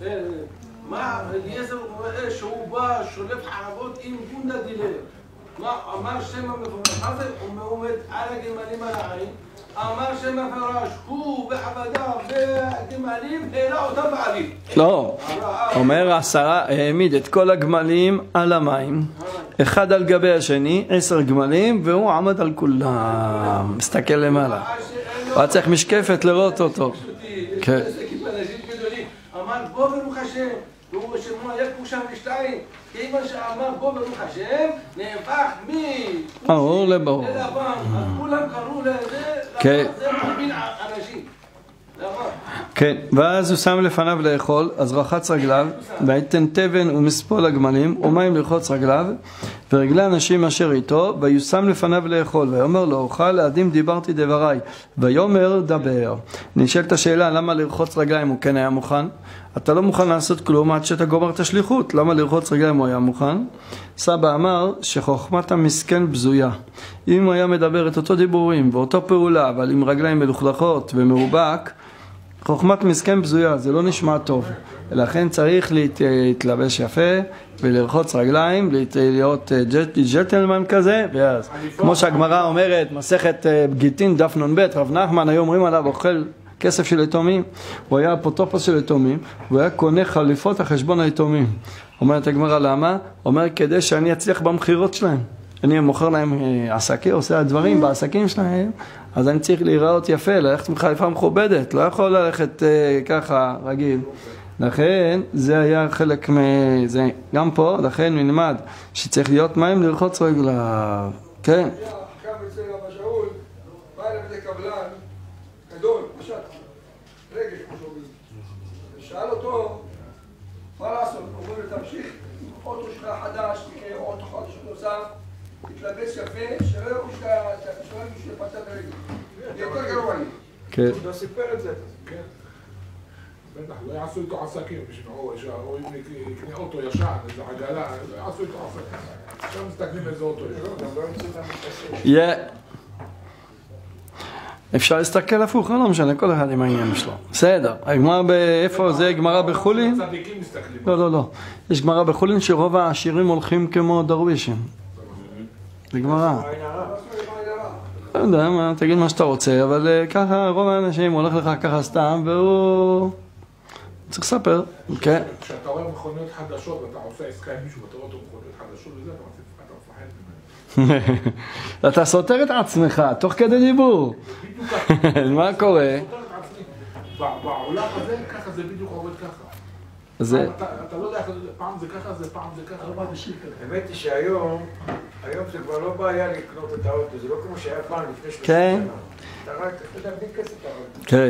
מה, אליעזר רואה שהוא בא, שולף חרבות עם בונדה דילה. מה, אמר שם המפורש, מה זה? הוא עומד על הגמלים על העין, אמר שם המפורש, הוא ועבדיו והגמלים, העלה אותם בעלים. לא, אומר עשרה, העמיד את כל הגמלים על המים, אחד על גבי השני, עשר גמלים, והוא עמד על כולם, מסתכל למעלה. הוא היה צריך משקפת לראות אותו. כן. אמר בוא ברוך השם, והוא שמו היה קושן ושתיים, כיוון שאמר בוא ברוך השם, נהפך ברור לברור. ללבן, אז כולם קראו לזה, זה מבין אנשים. כן, ואז הוא שם לפניו לאכול, אז רחץ רגליו, ויתן תבן ומספול הגמלים, ומים לרחוץ רגליו, ורגלי אנשים אשר איתו, ויושם לפניו לאכול, ויאמר לו, אוכל לעדים דיברתי דבריי, ויאמר דבר. נשאלת השאלה, למה לרחוץ רגליים הוא כן היה מוכן? אתה לא מוכן לעשות כלום עד שאתה גומר את השליחות, למה לרחוץ רגליים הוא היה מוכן? סבא אמר שחוכמת המסכן בזויה. אם הוא היה מדבר את אותו דיבורים ואותו פעולה, אבל עם רגליים מלוכלכות ומרובק, חוכמת מסכן בזויה, זה לא נשמע טוב. לכן צריך להתלבש יפה ולרחוץ רגליים, להיות ג'טלמן כזה, ואז, כמו שהגמרא אומרת, מסכת גיטין דף נ"ב, רב נחמן, היו אומרים עליו אוכל כסף של יתומים, הוא היה אפוטרופוס של יתומים, הוא היה קונה חליפות על חשבון היתומים. אומרת הגמרא למה? אומר כדי שאני אצליח במחירות שלהם. אני מוכר להם עסקים, עושה הדברים בעסקים שלהם, אז אני צריך להיראות יפה, ללכת עם חליפה מכובדת, לא יכול ללכת uh, ככה רגיל. לכן זה היה חלק מזה. גם פה, לכן נלמד שצריך להיות מים לרחוץ רגליו. כן. קם אצל רבא שאול, בא אליו איזה קבלן גדול, פשט, רגש, כמו שאומרים. ושאל אותו, מה לעשות? אומרים לו, תמשיך, אוטו שלך חדש, תקרא אוטו חדש נוסף, תתלבש יפה, שלא יראו שאתה מישהו לפצע את הרגל. זה יותר גרוע לי. כן. הוא סיפר את זה. כן. בטח, לא יעשו איתו עסקים, בשביל שהרואים יקנה אוטו ישן, איזו עגלה, לא יעשו איתו עסקים. עכשיו מסתכלים איזה אוטו ישן. אפשר להסתכל הפוך, לא משנה, כל אחד עם העניין שלו. בסדר, הגמרא באיפה זה? גמרא בחולין? צדיקים מסתכלים. לא, לא, לא. יש גמרא בחולין שרוב העשירים הולכים כמו דרווישים. זה גמרא. לא יודע, מה, תגיד מה שאתה רוצה, אבל ככה רוב האנשים הולך לך ככה סתם והוא צריך לספר, כן. כשאתה רואה מכוניות חדשות ואתה עושה עסקה עם מישהו ואתה רואה אותו מכוניות חדשות וזה, אתה מפחד ממנו. אתה סותר את עצמך, תוך כדי דיבור. מה קורה? בעולם הזה, ככה זה בדיוק עובד ככה. אתה לא יודע, פעם זה ככה, זה פעם זה ככה. האמת היא שהיום, היום זה כבר לא בעיה לקנות את האוטו, זה לא כמו שהיה פעם לפני שלושים כן. שנה. אתה רק צריך להבדיל כסף את האוטו. כן.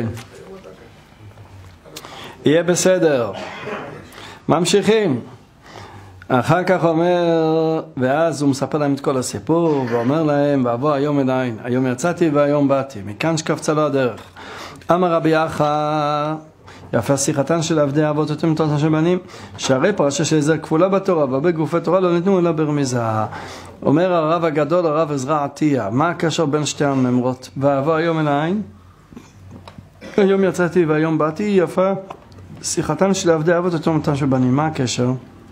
יהיה בסדר. ממשיכים. אחר כך אומר, ואז הוא מספר להם את כל הסיפור, ואומר להם, ואבוא היום אליי, היום יצאתי והיום באתי, מכאן שקפצה לו הדרך. אמר רבי אחא, יפה שיחתן של עבדי אבות אותם תורת השבנים, שהרי פרשה של עזר כפולה בתורה, והרבה גופי תורה לא ניתנו אלא ברמיזה. אומר הרב הגדול, הרב עזרא עטיה, מה הקשר בין שתי הממרות? ואבוא היום אליי, היום יצאתי והיום באתי, יפה. שיחתן של עבדי אבות יותר מתן של בנים. מה הקשר?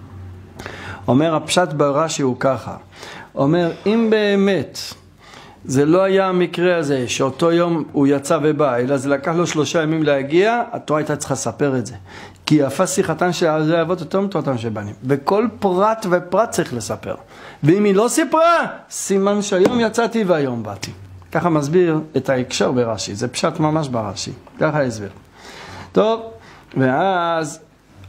אומר הפשט ברש"י הוא ככה. אומר, אם באמת זה לא היה המקרה הזה שאותו יום הוא יצא ובא, אלא זה לקח לו שלושה ימים להגיע, התורה הייתה צריכה לספר את זה. כי יפה שיחתן של עבדי אבות יותר מתן של בנים. וכל פרט ופרט צריך לספר. ואם היא לא סיפרה, סימן שהיום יצאתי והיום באתי. ככה מסביר את ההקשר ברש"י. זה פשט ממש ברש"י. ככה הסביר. טוב, ואז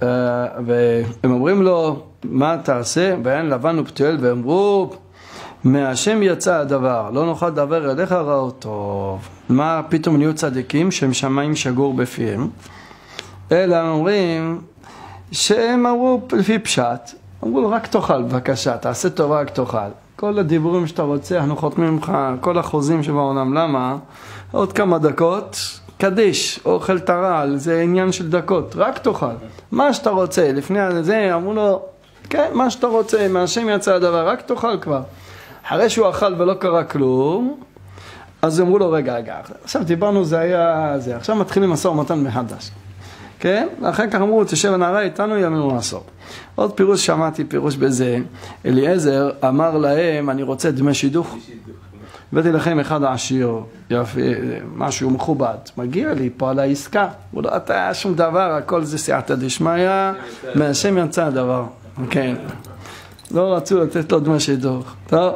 והם אומרים לו, מה תעשה? ואין לבן ופתואל, ואמרו, מהשם יצא הדבר, לא נוכל דבר אליך רעו טוב. מה פתאום נהיו צדיקים שהם שמיים שגור בפיהם? אלא אומרים שהם אמרו לפי פשט, אמרו לו רק תאכל בבקשה, תעשה טובה רק תאכל. כל הדיבורים שאתה רוצה, אנחנו חותמים ממך, כל החוזים שבעולם, למה? עוד כמה דקות, קדיש, אוכל טרל, זה עניין של דקות, רק תאכל. מה שאתה רוצה, לפני זה אמרו לו, כן, מה שאתה רוצה, מהשם יצא הדבר, רק תאכל כבר. אחרי שהוא אכל ולא קרה כלום, אז אמרו לו, רגע, רגע, עכשיו דיברנו, זה היה זה, עכשיו מתחילים מסע ומתן מחדש. כן? אחר כך אמרו, תשב הנערה איתנו, יאמינו לעשות. עוד פירוש שמעתי, פירוש בזה, אליעזר אמר להם, אני רוצה דמי שידוך. הבאתי לכם אחד העשיר, יפה, משהו מכובד, מגיע לי פה על העסקה, הוא לא אתה שום דבר, הכל זה סייעתא דשמיא, מהשם יצא הדבר, כן, לא רצו לתת לו דמי שידוך, טוב,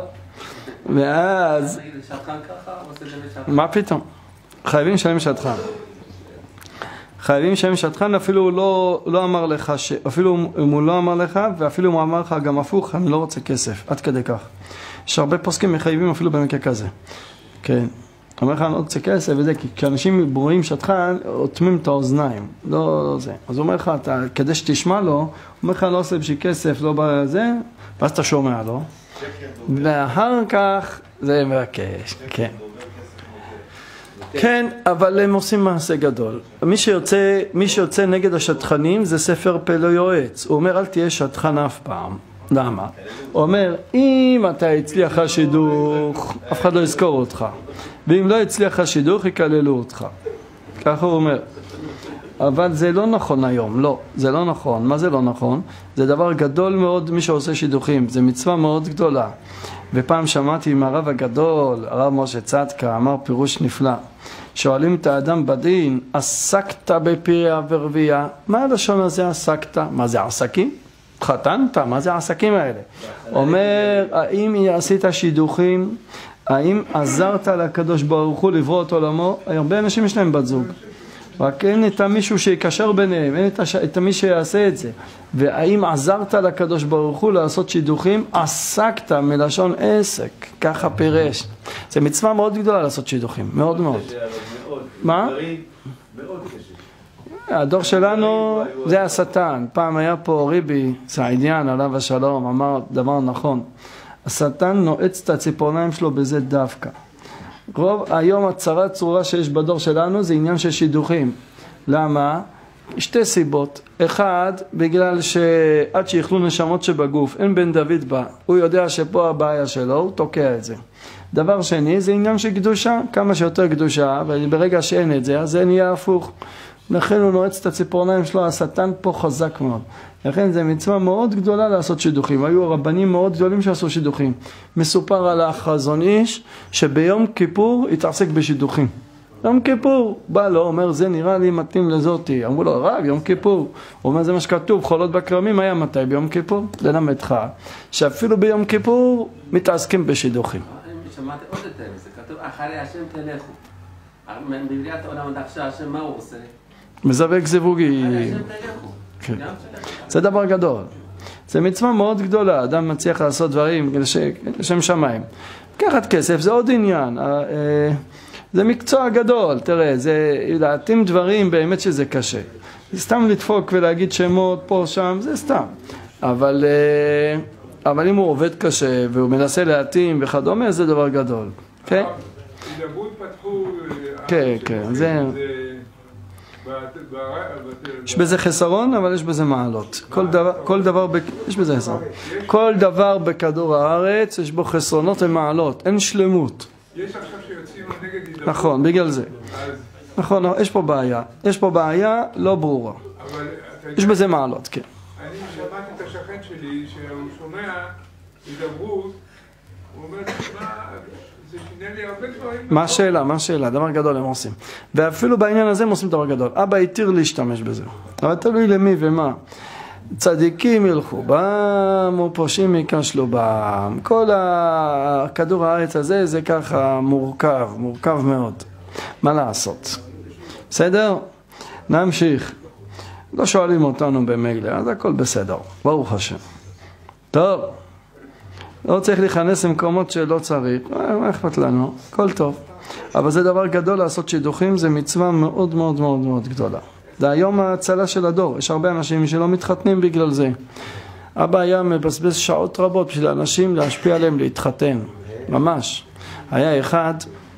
ואז, מה פתאום? חייבים לשלם שטחן, חייבים לשלם שטחן, אפילו הוא לא, לא אמר לך, ש... אפילו אם הוא לא אמר לך, ואפילו אם הוא אמר לך גם הפוך, אני לא רוצה כסף, עד כדי כך. יש הרבה פוסקים מחייבים אפילו במקרה כזה. כן. אומר לך, אני לא רוצה כסף וזה, כי כשאנשים רואים שטחן, עוטמים את האוזניים. לא, לא זה. אז הוא אומר לך, אתה, כדי שתשמע לו, הוא אומר לך, לא עושה בשביל כסף, לא בזה, ואז אתה שומע לו. ואחר כך, זה מבקש. כן. כן, אבל הם עושים מעשה גדול. מי שיוצא, מי שיוצא נגד השטחנים, זה ספר פלא יועץ. הוא אומר, אל תהיה שטחן אף פעם. למה? הוא אומר, אם אתה הצליח השידוך, אף אחד לא יזכור אותך. ואם לא הצליח השידוך, יקללו אותך. ככה הוא אומר. אבל זה לא נכון היום, לא, זה לא נכון. מה זה לא נכון? זה דבר גדול מאוד מי שעושה שידוכים, זה מצווה מאוד גדולה. ופעם שמעתי עם הרב הגדול, הרב משה צדקה, אמר פירוש נפלא. שואלים את האדם בדין, עסקת בפיריה ורבייה? מה הלשון הזה עסקת? מה זה עסקים? חתנת, מה זה העסקים האלה? אומר, האם עשית שידוכים? האם עזרת לקדוש ברוך הוא לברוא את עולמו? הרבה אנשים יש להם בת זוג. רק אין את מישהו שיקשר ביניהם, אין את מי שיעשה את זה. והאם עזרת לקדוש ברוך הוא לעשות שידוכים? עסקת מלשון עסק, ככה פירש. זה מצווה מאוד גדולה לעשות שידוכים, מאוד מאוד. מה? מאוד קשה. הדור שלנו זה השטן. פעם היה פה ריבי סעידיאן עליו השלום, אמר דבר נכון. השטן נועץ את הציפורניים שלו בזה דווקא. רוב היום הצרה צרורה שיש בדור שלנו זה עניין של שידוכים. למה? שתי סיבות. אחד, בגלל שעד שיכלו נשמות שבגוף, אין בן דוד בא, הוא יודע שפה הבעיה שלו, הוא תוקע את זה. דבר שני, זה עניין של קדושה, כמה שיותר קדושה, וברגע שאין את זה, אז זה נהיה הפוך. לכן הוא נועץ את הציפורניים שלו, השטן פה חזק מאוד. לכן זה מצווה מאוד גדולה לעשות שידוכים. היו רבנים מאוד גדולים שעשו שידוכים. מסופר על החזון איש שביום כיפור התעסק בשידוכים. יום כיפור, בא לו, אומר, זה נראה לי מתאים לזאתי. אמרו לו, רב, יום כיפור. הוא אומר, זה מה שכתוב, חולות בכרמים היה מתי ביום כיפור? ללמדך, שאפילו ביום כיפור מתעסקים בשידוכים. שמעתי עוד יותר, זה כתוב, אחרי השם תלכו. בבריאת העולם הדחשה, השם מה הוא עושה? מזווק זיווגי. אחרי השם תלכו. כן. זה דבר גדול. זה מצווה מאוד גדולה. אדם מצליח לעשות דברים לשם שמיים. לקחת כסף, זה עוד עניין. זה מקצוע גדול. תראה, זה להתאים דברים באמת שזה קשה. זה סתם לדפוק ולהגיד שמות פה, שם, זה סתם. אבל, אבל אם הוא עובד קשה והוא מנסה להתאים וכדומה, זה דבר גדול. כן? כן, כן. זה... יש בזה חסרון, אבל יש בזה מעלות. כל דבר, כל דבר, יש בזה חסרון. כל דבר בכדור הארץ, יש בו חסרונות ומעלות. אין שלמות. יש עכשיו שיוצאים נגד הידברות. נכון, בגלל זה. נכון, יש פה בעיה. יש פה בעיה לא ברורה. אבל אתה יודע, יש בזה מעלות, כן. אני שמעתי את השכן שלי, שהוא שומע הידברות, הוא אומר, מה, זה שינה לי הרבה דברים. מה השאלה? מה השאלה? דבר גדול הם עושים. ואפילו בעניין הזה הם עושים דבר גדול. אבא התיר להשתמש בזה. אבל תלוי למי ומה. צדיקים ילכו בם, ופושעים ייכשלו בם. כל הכדור הארץ הזה זה ככה מורכב, מורכב מאוד. מה לעשות? בסדר? נמשיך. לא שואלים אותנו במילא, אז הכל בסדר. ברוך השם. טוב. לא צריך להיכנס למקומות שלא צריך. מה אכפת לנו? הכל טוב. אבל זה דבר גדול לעשות שידוכים, זה מצווה מאוד מאוד מאוד מאוד גדולה. זה היום ההצלה של הדור. יש הרבה אנשים שלא מתחתנים בגלל זה. אבא היה מבזבז שעות רבות בשביל אנשים להשפיע עליהם להתחתן. ממש. היה אחד,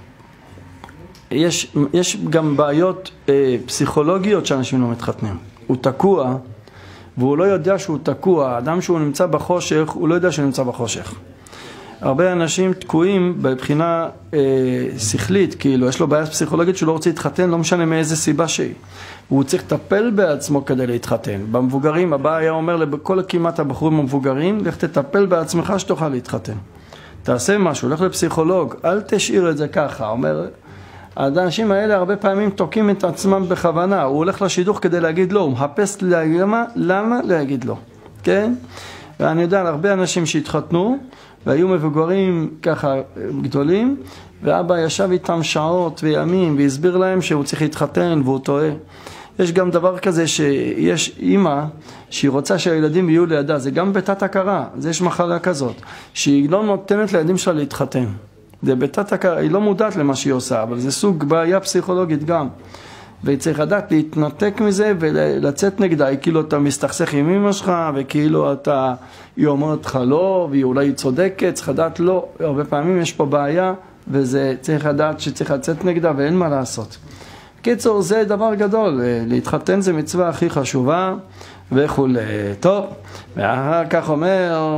יש, יש גם בעיות אה, פסיכולוגיות שאנשים לא מתחתנים. הוא תקוע, והוא לא יודע שהוא תקוע. האדם שהוא נמצא בחושך, הוא לא יודע שהוא נמצא בחושך. הרבה אנשים תקועים בבחינה אה, שכלית, כאילו יש לו בעיה פסיכולוגית שהוא לא רוצה להתחתן, לא משנה מאיזה סיבה שהיא. הוא צריך לטפל בעצמו כדי להתחתן. במבוגרים, הבא היה אומר לכל כמעט הבחורים המבוגרים, לך תטפל בעצמך שתוכל להתחתן. תעשה משהו, לך לפסיכולוג, אל תשאיר את זה ככה. אומר, האנשים האלה הרבה פעמים תוקעים את עצמם בכוונה, הוא הולך לשידוך כדי להגיד לא, הוא מחפש למה, למה להגיד לא, כן? ואני יודע על הרבה אנשים שהתחתנו, והיו מבוגרים ככה גדולים, ואבא ישב איתם שעות וימים, והסביר להם שהוא צריך להתחתן והוא טועה. יש גם דבר כזה שיש אימא שהיא רוצה שהילדים יהיו לידה, זה גם בתת הכרה, זה יש מחלה כזאת, שהיא לא נותנת לילדים שלה להתחתן. זה בתת הכרה, היא לא מודעת למה שהיא עושה, אבל זה סוג בעיה פסיכולוגית גם. והיא צריך לדעת להתנתק מזה ולצאת נגדה, היא כאילו אתה מסתכסך עם אמא שלך, וכאילו אתה, היא אומרת לך לא, והיא אולי צודקת, צריך לדעת לא, הרבה פעמים יש פה בעיה, וזה צריך לדעת שצריך לצאת נגדה ואין מה לעשות. קיצור, זה דבר גדול, להתחתן זה מצווה הכי חשובה, וכו'. טוב, ואחר כך אומר,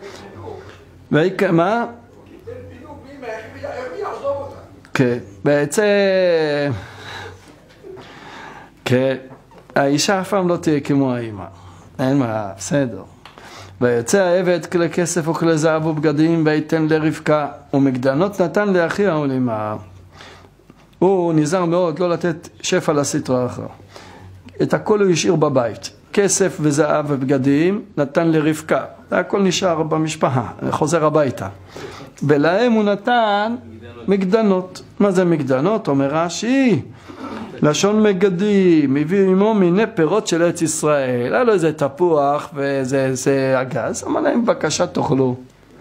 מה? כן, בעצם, כן, האישה אף פעם לא תהיה כמו האמא, אין מה, בסדר. ויצא העבד כלי כסף וכלי זהב ובגדים ויתן לרבקה, ומגדנות נתן לאחיה ולאמה. הוא נזהר מאוד לא לתת שפע לסטרא אחרא. את הכל הוא השאיר בבית. כסף וזהב ובגדים נתן לרבקה. הכל נשאר במשפחה, חוזר הביתה. ולהם הוא נתן מגדנות. מה זה מגדנות? אומר רש"י, לשון מגדים, הביא עמו מיני פירות של ארץ ישראל. היה לו איזה תפוח ואיזה אגז, אמר להם בבקשה תאכלו.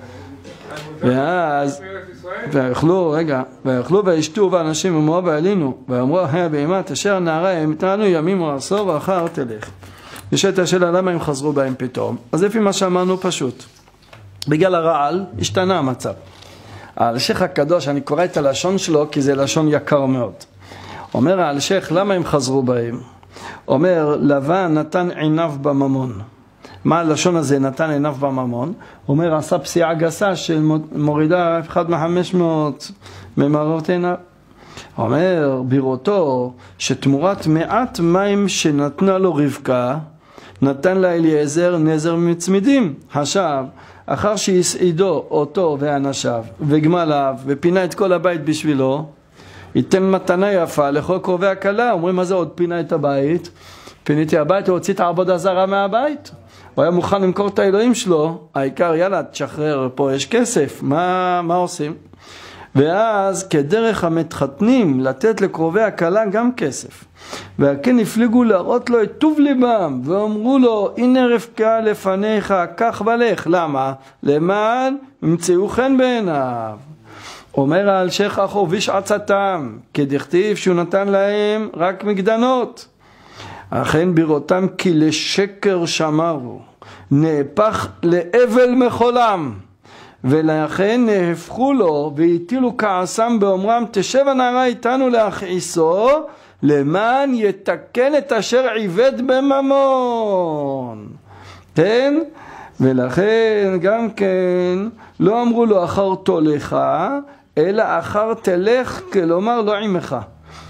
ואז, ויאכלו, רגע, ויאכלו וישתו ואנשים אמרו ועלינו, ואמרו, היה בהמת אשר נערה, הם איתנו ימים או עשור ואחר תלך. נשאלת השאלה למה הם חזרו בהם פתאום? אז לפי מה שאמרנו פשוט. בגלל הרעל השתנה המצב. האלשיך הקדוש, אני קורא את הלשון שלו כי זה לשון יקר מאוד. אומר האלשיך, למה הם חזרו בהם? אומר, לבן נתן עיניו בממון. מה הלשון הזה נתן עיניו בממון? אומר, עשה פסיעה גסה שמורידה אחד מחמש מאות ממרות עיניו. אומר, בראותו, שתמורת מעט מים שנתנה לו רבקה, נתן לה אליעזר נזר מצמידים. עכשיו, אחר שהסעידו אותו ואנשיו וגמליו ופינה את כל הבית בשבילו, ייתן מתנה יפה לכל קרובי הכלה. אומרים, מה זה עוד פינה את הבית? פיניתי הבית, הוא הוציא את העבודה זרה מהבית. הוא היה מוכן למכור את האלוהים שלו, העיקר יאללה תשחרר, פה יש כסף, מה, מה עושים? ואז כדרך המתחתנים לתת לקרובי הכלה גם כסף. והכן הפליגו להראות לו את טוב ליבם, ואומרו לו, הנה רבקה לפניך, כך ולך. למה? למען ימצאו חן בעיניו. אומר האלשיך אחו בשעצתם, כדכתיב שהוא נתן להם רק מגדנות. אכן בראותם כי לשקר שמרו, נהפך לאבל מחולם. ולכן נהפכו לו והטילו כעסם באומרם, תשב הנערה איתנו להכעיסו, למען יתקן את אשר עיבד בממון. כן? ולכן גם כן לא אמרו לו אחר תולך, אלא אחר תלך, כלומר לא עמך.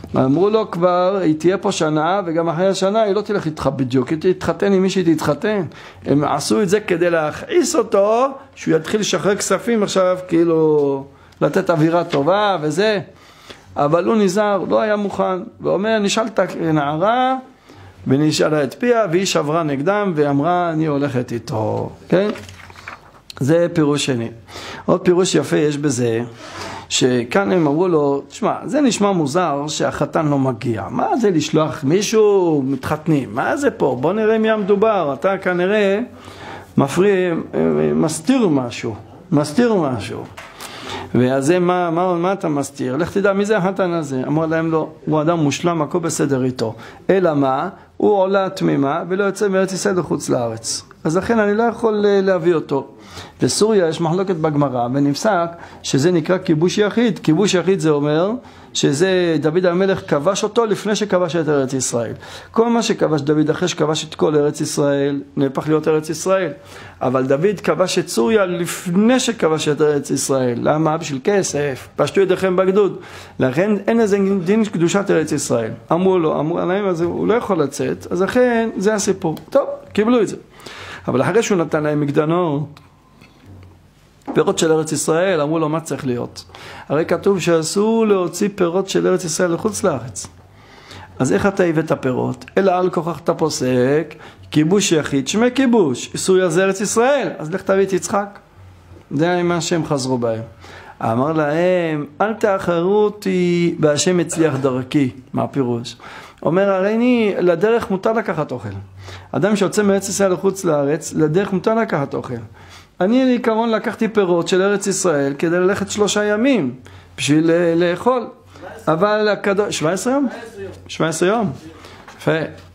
אמרו לו כבר, היא תהיה פה שנה, וגם אחרי השנה היא לא תלך איתך בדיוק, היא תתחתן עם מי שהיא תתחתן. הם עשו את זה כדי להכעיס אותו, שהוא יתחיל לשחרר כספים עכשיו, כאילו לתת אווירה טובה וזה. אבל הוא נזהר, לא היה מוכן, ואומר, נשאל את הנערה, ונשאלה את פיה, והיא שברה נגדם, ואמרה, אני הולכת איתו, כן? זה פירוש שני. עוד פירוש יפה יש בזה, שכאן הם אמרו לו, תשמע, זה נשמע מוזר שהחתן לא מגיע. מה זה לשלוח מישהו מתחתנים? מה זה פה? בוא נראה מי המדובר. אתה כנראה מפריע, מסתיר משהו. מסתיר משהו. ואז זה, מה, מה, מה אתה מסתיר? לך תדע, מי זה החתן הזה? אמר להם לו, הוא אדם מושלם, הכל בסדר איתו. אלא מה? הוא עולה תמימה ולא יוצא מארץ ישראל לחוץ לארץ. אז לכן אני לא יכול להביא אותו. בסוריה יש מחלוקת בגמרא, ונפסק שזה נקרא כיבוש יחיד. כיבוש יחיד זה אומר שזה דוד המלך כבש אותו לפני שכבש את ארץ ישראל. כל מה שכבש דוד אחרי שכבש את כל ארץ ישראל, נהפך להיות ארץ ישראל. אבל דוד כבש את סוריה לפני שכבש את ארץ ישראל. למה? בשביל כסף. פשטו ידיכם בגדוד. לכן אין איזה דין קדושת ארץ ישראל. אמרו לו, אמרו עליהם, אז הוא לא יכול לצאת. אז לכן זה הסיפור. טוב, קיבלו את זה. אבל אחרי שהוא נתן להם מקדנות, פירות של ארץ ישראל, אמרו לו מה צריך להיות. הרי כתוב שאסור להוציא פירות של ארץ ישראל לחוץ לארץ. אז איך אתה הבאת פירות? אלא על כוחך אתה פוסק, כיבוש יחיד, שמי כיבוש, סוריה זה ארץ ישראל, אז לך תביא את יצחק. זה מה שהם חזרו בהם. אמר להם, אל תאחרו אותי בהשם הצליח דרכי. מה הפירוש? אומר, הרי אני, לדרך מותר לקחת אוכל. אדם שיוצא מארץ ישראל לחוץ לארץ, לדרך מותר לקחת אוכל. אני לעיקרון לקחתי פירות של ארץ ישראל כדי ללכת שלושה ימים בשביל לאכול. אבל הקדוש... שבע עשרה יום? שבע עשרה יום. יפה.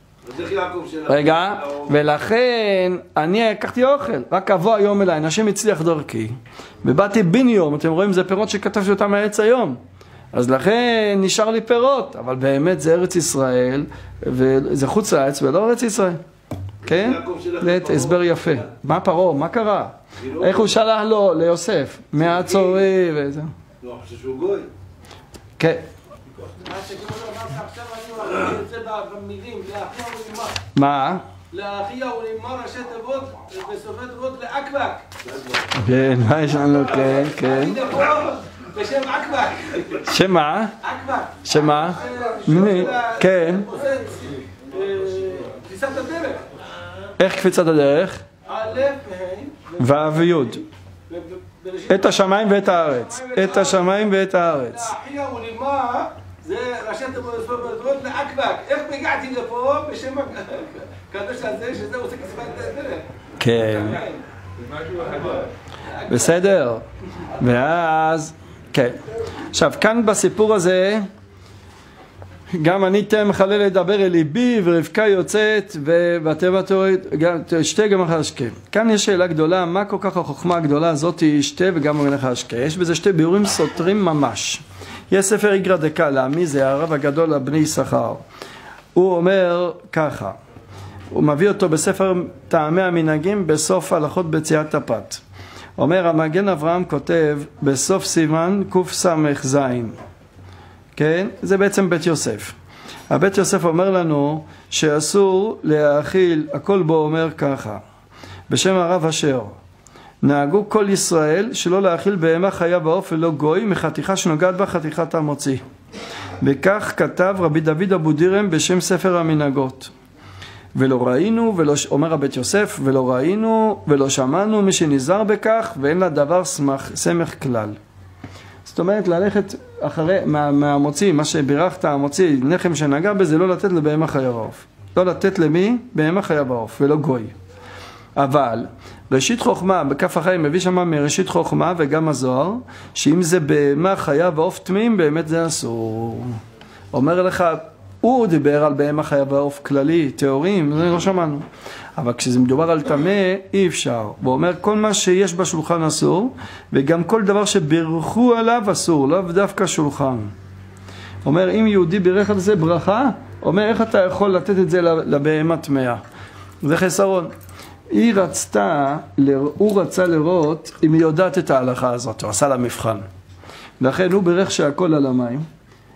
רגע, ולכן אני לקחתי אוכל. רק אבוא היום אליי, אנשים הצליח דרכי. ובאתי בן יום, אתם רואים, זה פירות שכתבתי אותם מהעץ היום. אז לכן נשאר לי פירות, אבל באמת זה ארץ ישראל, וזה חוץ לארץ ולא ארץ ישראל. כן? זה הסבר יפה. מה פרעה? מה קרה? איך הוא שלח לו ליוסף? מהצורי וזה. לא, אני חושב שהוא גוי. כן. מה שכמו אמרת עכשיו אני יוצא במילים, לאחיה ולמר. מה? לאחיה ולמר ראשי תיבות, בסופי תיבות לאקבק. כן, מה יש לנו? כן, כן. בשם אקבק. שמה? אקבק. שמה? כן. קפיצת הדרך. איך קפיצת הדרך? א' ו' וי'. את השמיים ואת הארץ. את השמיים ואת הארץ. לאחיה ולמר זה ראשי תיבות לאקבק. איך הגעתי לפה בשם הקדוש הזה שזה עושה קפיצת הדרך? כן. בסדר. ואז, כן. עכשיו, כאן בסיפור הזה, גם אני תהיה מחלל לדבר אל ליבי, ורבקה יוצאת, ובטבע תורית, שתי גם אחר השקה. כאן יש שאלה גדולה, מה כל כך החוכמה הגדולה הזאת שתי וגם המלך השקה? יש בזה שתי ביאורים סותרים ממש. יש ספר איגרא דקאלה, מי זה? הרב הגדול הבני יששכר. הוא אומר ככה, הוא מביא אותו בספר טעמי המנהגים בסוף הלכות ביציאת הפת. אומר, המגן אברהם כותב בסוף סימן קס"ז. כן? זה בעצם בית יוסף. הבית יוסף אומר לנו שאסור להאכיל, הכל בו אומר ככה, בשם הרב אשר, נהגו כל ישראל שלא להאכיל בהמה חיה בעוף ולא גוי, מחתיכה שנוגעת בה חתיכת המוציא. וכך כתב רבי דוד אבודירם בשם ספר המנהגות. ולא ראינו, ולא, אומר הבית יוסף, ולא ראינו ולא שמענו מי שנזהר בכך, ואין לה דבר סמך, סמך כלל. זאת אומרת, ללכת אחרי, מה, מהמוציא, מה שבירכת המוציא, נחם שנגע בזה, לא לתת לבהמה חיה בעוף. לא לתת למי? בהמה חיה בעוף, ולא גוי. אבל, ראשית חוכמה, בכף החיים מביא שמה מראשית חוכמה וגם הזוהר, שאם זה בהמה חיה בעוף תמים, באמת זה אסור. אומר לך, הוא דיבר על בהמה חיה בעוף כללי, תיאורים, זה לא שמענו. אבל כשזה מדובר על טמא, אי אפשר. הוא אומר, כל מה שיש בשולחן אסור, וגם כל דבר שבירכו עליו אסור, לא דווקא שולחן. אומר, אם יהודי בירך על זה ברכה, אומר, איך אתה יכול לתת את זה לבהמה טמאה? זה חסרון. היא רצתה, הוא רצה לראות אם היא יודעת את ההלכה הזאת, הוא עשה לה מבחן. לכן הוא בירך שהכל על המים,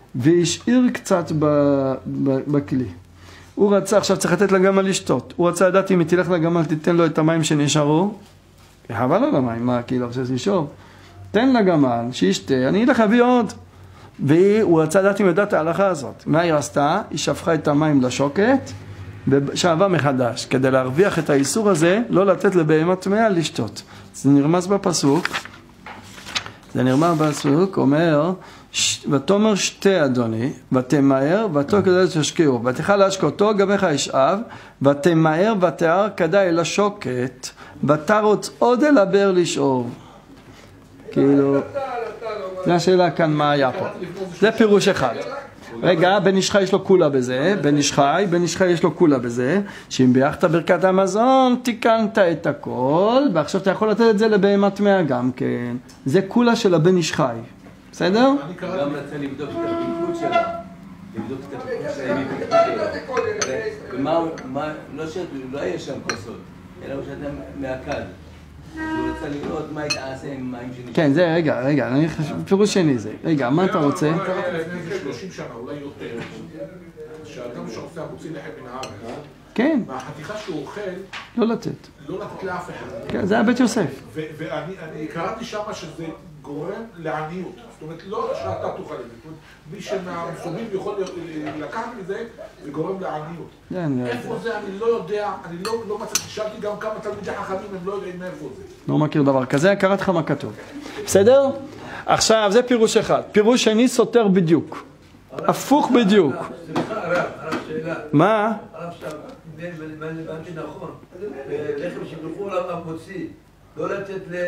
והשאיר קצת בכלי. הוא רצה, עכשיו צריך לתת לגמל לשתות. הוא רצה לדעת אם היא תלך לגמל, תיתן לו את המים שנשארו. חבל על המים, מה, כאילו, רוצה לשאוב. תן לגמל, שישתה, אני אלך להביא עוד. והוא רצה לדעת אם יודעת ההלכה הזאת. מה היא עשתה? היא שפכה את המים לשוקת, ושאבה מחדש. כדי להרוויח את האיסור הזה, לא לתת לבהמה טמאה לשתות. זה נרמז בפסוק. זה נרמז בפסוק, אומר, ותאמר שתה אדוני, ותמהר, ותו כדאי תשקיעו, ותאכל להשקותו, גביך ישאב, ותמהר ותיאר כדאי לשוקת, ותרוץ עוד אל הבאר לשאוב. כאילו, זה השאלה כאן מה היה פה. זה פירוש אחד. רגע, בן איש חי יש לו כולה בזה, בן איש חי, בן איש חי יש לו כולה בזה, שאם ביחת ברכת המזון, תיקנת את הכל, ועכשיו אתה יכול לתת את זה לבהמה טמאה גם כן. זה כולה של הבן איש חי. בסדר? גם רצה לבדוק את הפיקוד שלה. לבדוק את הפיקוד שלה. ומה, לא שלא היה שם כוסות, אלא הוא שאתה מהקד. הוא רצה לראות מה יתעשה עם מים שנשאר. כן, זה, רגע, רגע, אני חושב, פירוש שני זה. רגע, מה אתה רוצה? לפני שלושים שנה, אולי יותר, שאדם שעושה מוציא לחם מן הארץ, כן. והחתיכה שהוא אוכל, לא לתת. לא לתת לאף אחד. כן, זה היה בית יוסף. ואני קראתי שמה שזה גורם לעניות. זאת אומרת, לא שאתה תאכל את זה. מי שמהמסובים יכול לקחת מזה, זה גורם לעניות. איפה זה, אני לא יודע, אני לא מצאתי, שאלתי גם כמה תלמידי חכמים, הם לא יודעים מאיפה זה. לא מכיר דבר כזה, קראתי לך מה כתוב. בסדר? עכשיו, זה פירוש אחד. פירוש שני סותר בדיוק. הפוך בדיוק. סליחה, הרב, הרב שאלה. מה? הרב שם, הבנתי נכון. לחם שברחו עליו המוציא, לא לתת ל...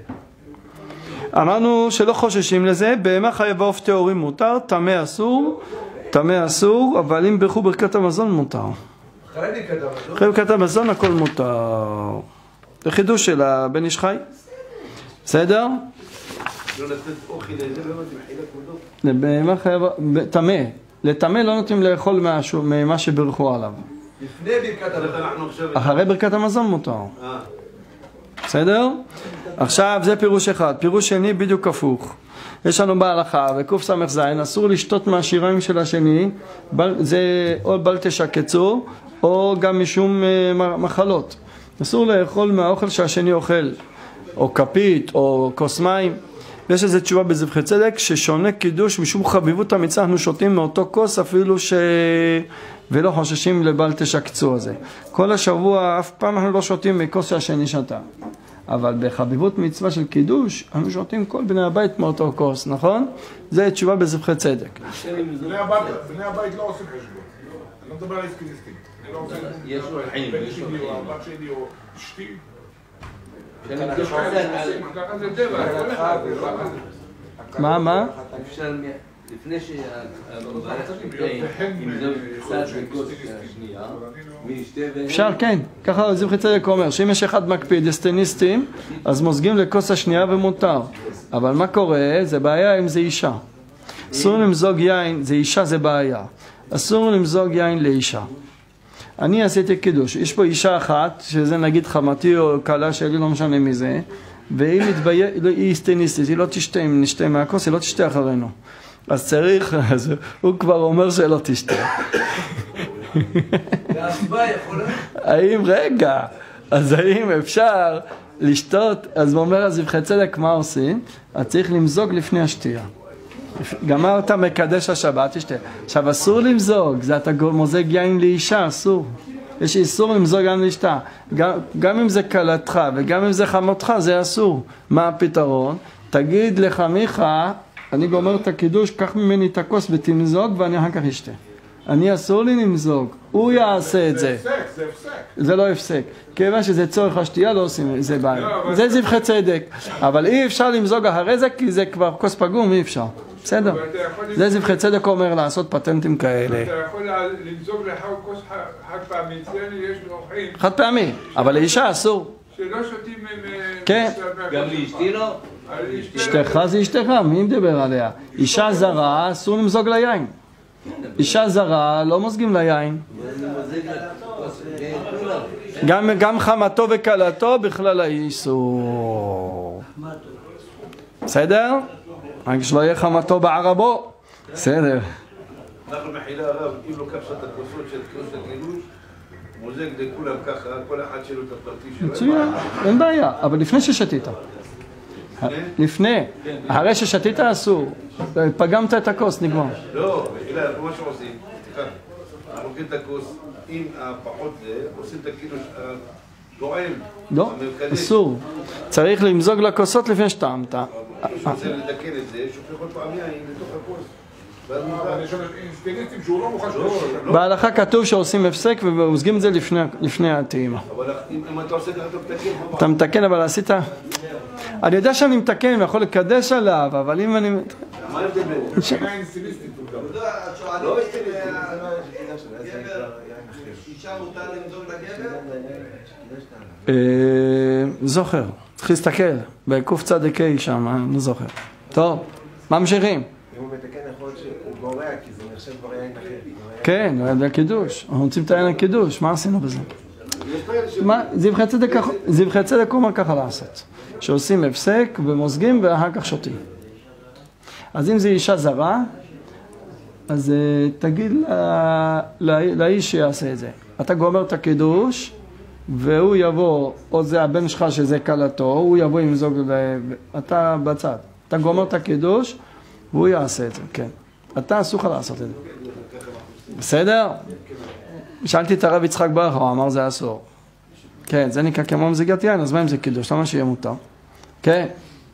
אמרנו שלא חוששים לזה, בהמה חיה ועוף טהורים מותר, טמא אסור, טמא אסור, אבל אם ברכו ברכת המזון מותר. אחרי ברכת המזון? אחרי ברכת המזון הכל מותר. זה חידוש של הבן איש חי. בסדר? לא לתת אוכל לזה, לא נותנים חילה כבודו. לבהמה חיה, טמא. לטמא לא נותנים לאכול משהו, ממה שברכו עליו. לפני ברכת המזון. אחרי ברכת המזון מותר. בסדר? עכשיו זה פירוש אחד. פירוש שני בדיוק הפוך. יש לנו בהלכה, בקוף סמך זין, אסור לשתות מהשיריים של השני, זה או בל תשקצו, או גם משום מחלות. אסור לאכול מהאוכל שהשני אוכל, או כפית, או כוס מים. ויש איזו תשובה בזבחי צדק, ששונה קידוש משום חביבות המצווה, אנחנו שותים מאותו כוס אפילו ש... ולא חוששים לבל תשקצו הזה. כל השבוע אף פעם אנחנו לא שותים מכוס שהשני שתה. אבל בחביבות מצווה של קידוש, אנחנו שותים כל בני הבית מאותו כוס, נכון? זה תשובה בזבחי צדק. בני הבית לא עושים חשבון. אני לא מדבר על איסקיניסטים. אני לא עושה... יש לו חיים, בן שלי או הבת שלי או אשתי. מה, מה? לפני אפשר, כן. ככה זבחי צדק אומר, שאם יש אחד מקפיד, אסטניסטים, אז מוזגים לכוס השנייה ומותר. אבל מה קורה? זה בעיה אם זה אישה. אסור למזוג יין, זה אישה זה בעיה. אסור למזוג יין לאישה. אני עשיתי קידוש, יש פה אישה אחת, שזה נגיד חמתי או קלה שלי, לא משנה מזה, והיא מתבייש, היא אסטניסטית, היא לא תשתה, אם נשתה מהכוס, היא לא תשתה אחרינו. אז צריך, אז הוא כבר אומר שלא תשתה. והסיבה יכולה? האם, רגע, אז האם אפשר לשתות, אז הוא אומר, אז זבחי צדק מה עושים? אז צריך למזוג לפני השתייה. גמרת מקדש השבת, תשתה. עכשיו אסור למזוג, זה אתה מוזג יין לאישה, אסור. יש איסור למזוג יין לאשתה. גם, גם אם זה קלתך וגם אם זה חמותך, זה אסור. מה הפתרון? תגיד לחמיך, אני גומר את הקידוש, קח ממני את הכוס ותמזוג ואני אחר כך אשתה. אני אסור לי למזוג, הוא יעשה את זה. זה הפסק, זה הפסק. זה לא הפסק. כיוון שזה צורך השתייה, לא עושים, זה בעיה. זה זבחי צדק. אבל אי אפשר למזוג אחרי זה, כי זה כבר כוס פגום, אי אפשר. בסדר. זה זבחי צדק אומר לעשות פטנטים כאלה. אתה יכול למזוג לך כוס חד פעמי, אצלנו יש אורחים. חד פעמי, אבל לאישה אסור. שלא שותים עם... כן. גם לאשתי לא? אשתך זה אשתך, מי מדבר עליה? אישה זרה, אסור למזוג ליין. אישה זרה, לא מוזגים ליין. גם, גם חמתו וקלתו בכלל האיסור. בסדר? רק שלא יהיה חמתו בערבו. בסדר. אנחנו מחילה הרב, אם לוקח שם את הכוסות של כוס של קידוש, מוזג לכולם ככה, כל אחד שלו את הפרטי שלו. מצוין, אין בעיה, אבל לפני ששתית. לפני, אחרי ששתית אסור, פגמת את הכוס, נגמר. לא, מחילה, אנחנו מה שעושים, סליחה, אנחנו לוקחים את הכוס, אם הפחות זה, עושים את הקידוש הגועל. לא, אסור. צריך למזוג לכוסות לפני שטעמת. מי שרוצה לדקן את זה, שופך עוד פעם יין לתוך הכוס. אני שומע אינסטינקטים שהוא לא מוכן שלו. בהלכה כתוב שעושים הפסק ומוזגים את זה לפני הטעימה. אבל אם אתה עושה ככה אתה מתקן, אתה מתקן, אבל עשית... אני יודע שאני מתקן ויכול לקדש עליו, אבל אם אני... מה ההבדל בין? מבחינה אינסטינקטית הוא גם. לא אינסטינקטית. אישה מותר למזוג לגבר? זוכר, צריך להסתכל, בקוף צדיק אי שם, אני לא זוכר. טוב, ממשיכים. אם הוא מתקן יכול להיות שהוא גורע, כי זה נחשב כבר יין אחר. כן, זה הקידוש, אנחנו רוצים את העין הקידוש, מה עשינו בזה? זבחי צדק הוא אומר ככה לעשות, שעושים הפסק ומוזגים ואחר כך שותים. אז אם זה אישה זרה, אז תגיד לאיש שיעשה את זה. אתה גומר את הקידוש, והוא יבוא, או זה הבן שלך שזה קלתו, הוא יבוא עם זוג, אתה בצד. אתה גומר את הקידוש, והוא יעשה את זה, כן. אתה אסור לך לעשות את זה. בסדר? שאלתי את הרב יצחק ברכה, הוא אמר זה אסור. כן, זה נקרא כמו מזיגת יין, אז מה אם זה קידוש? למה שיהיה מותר? כן.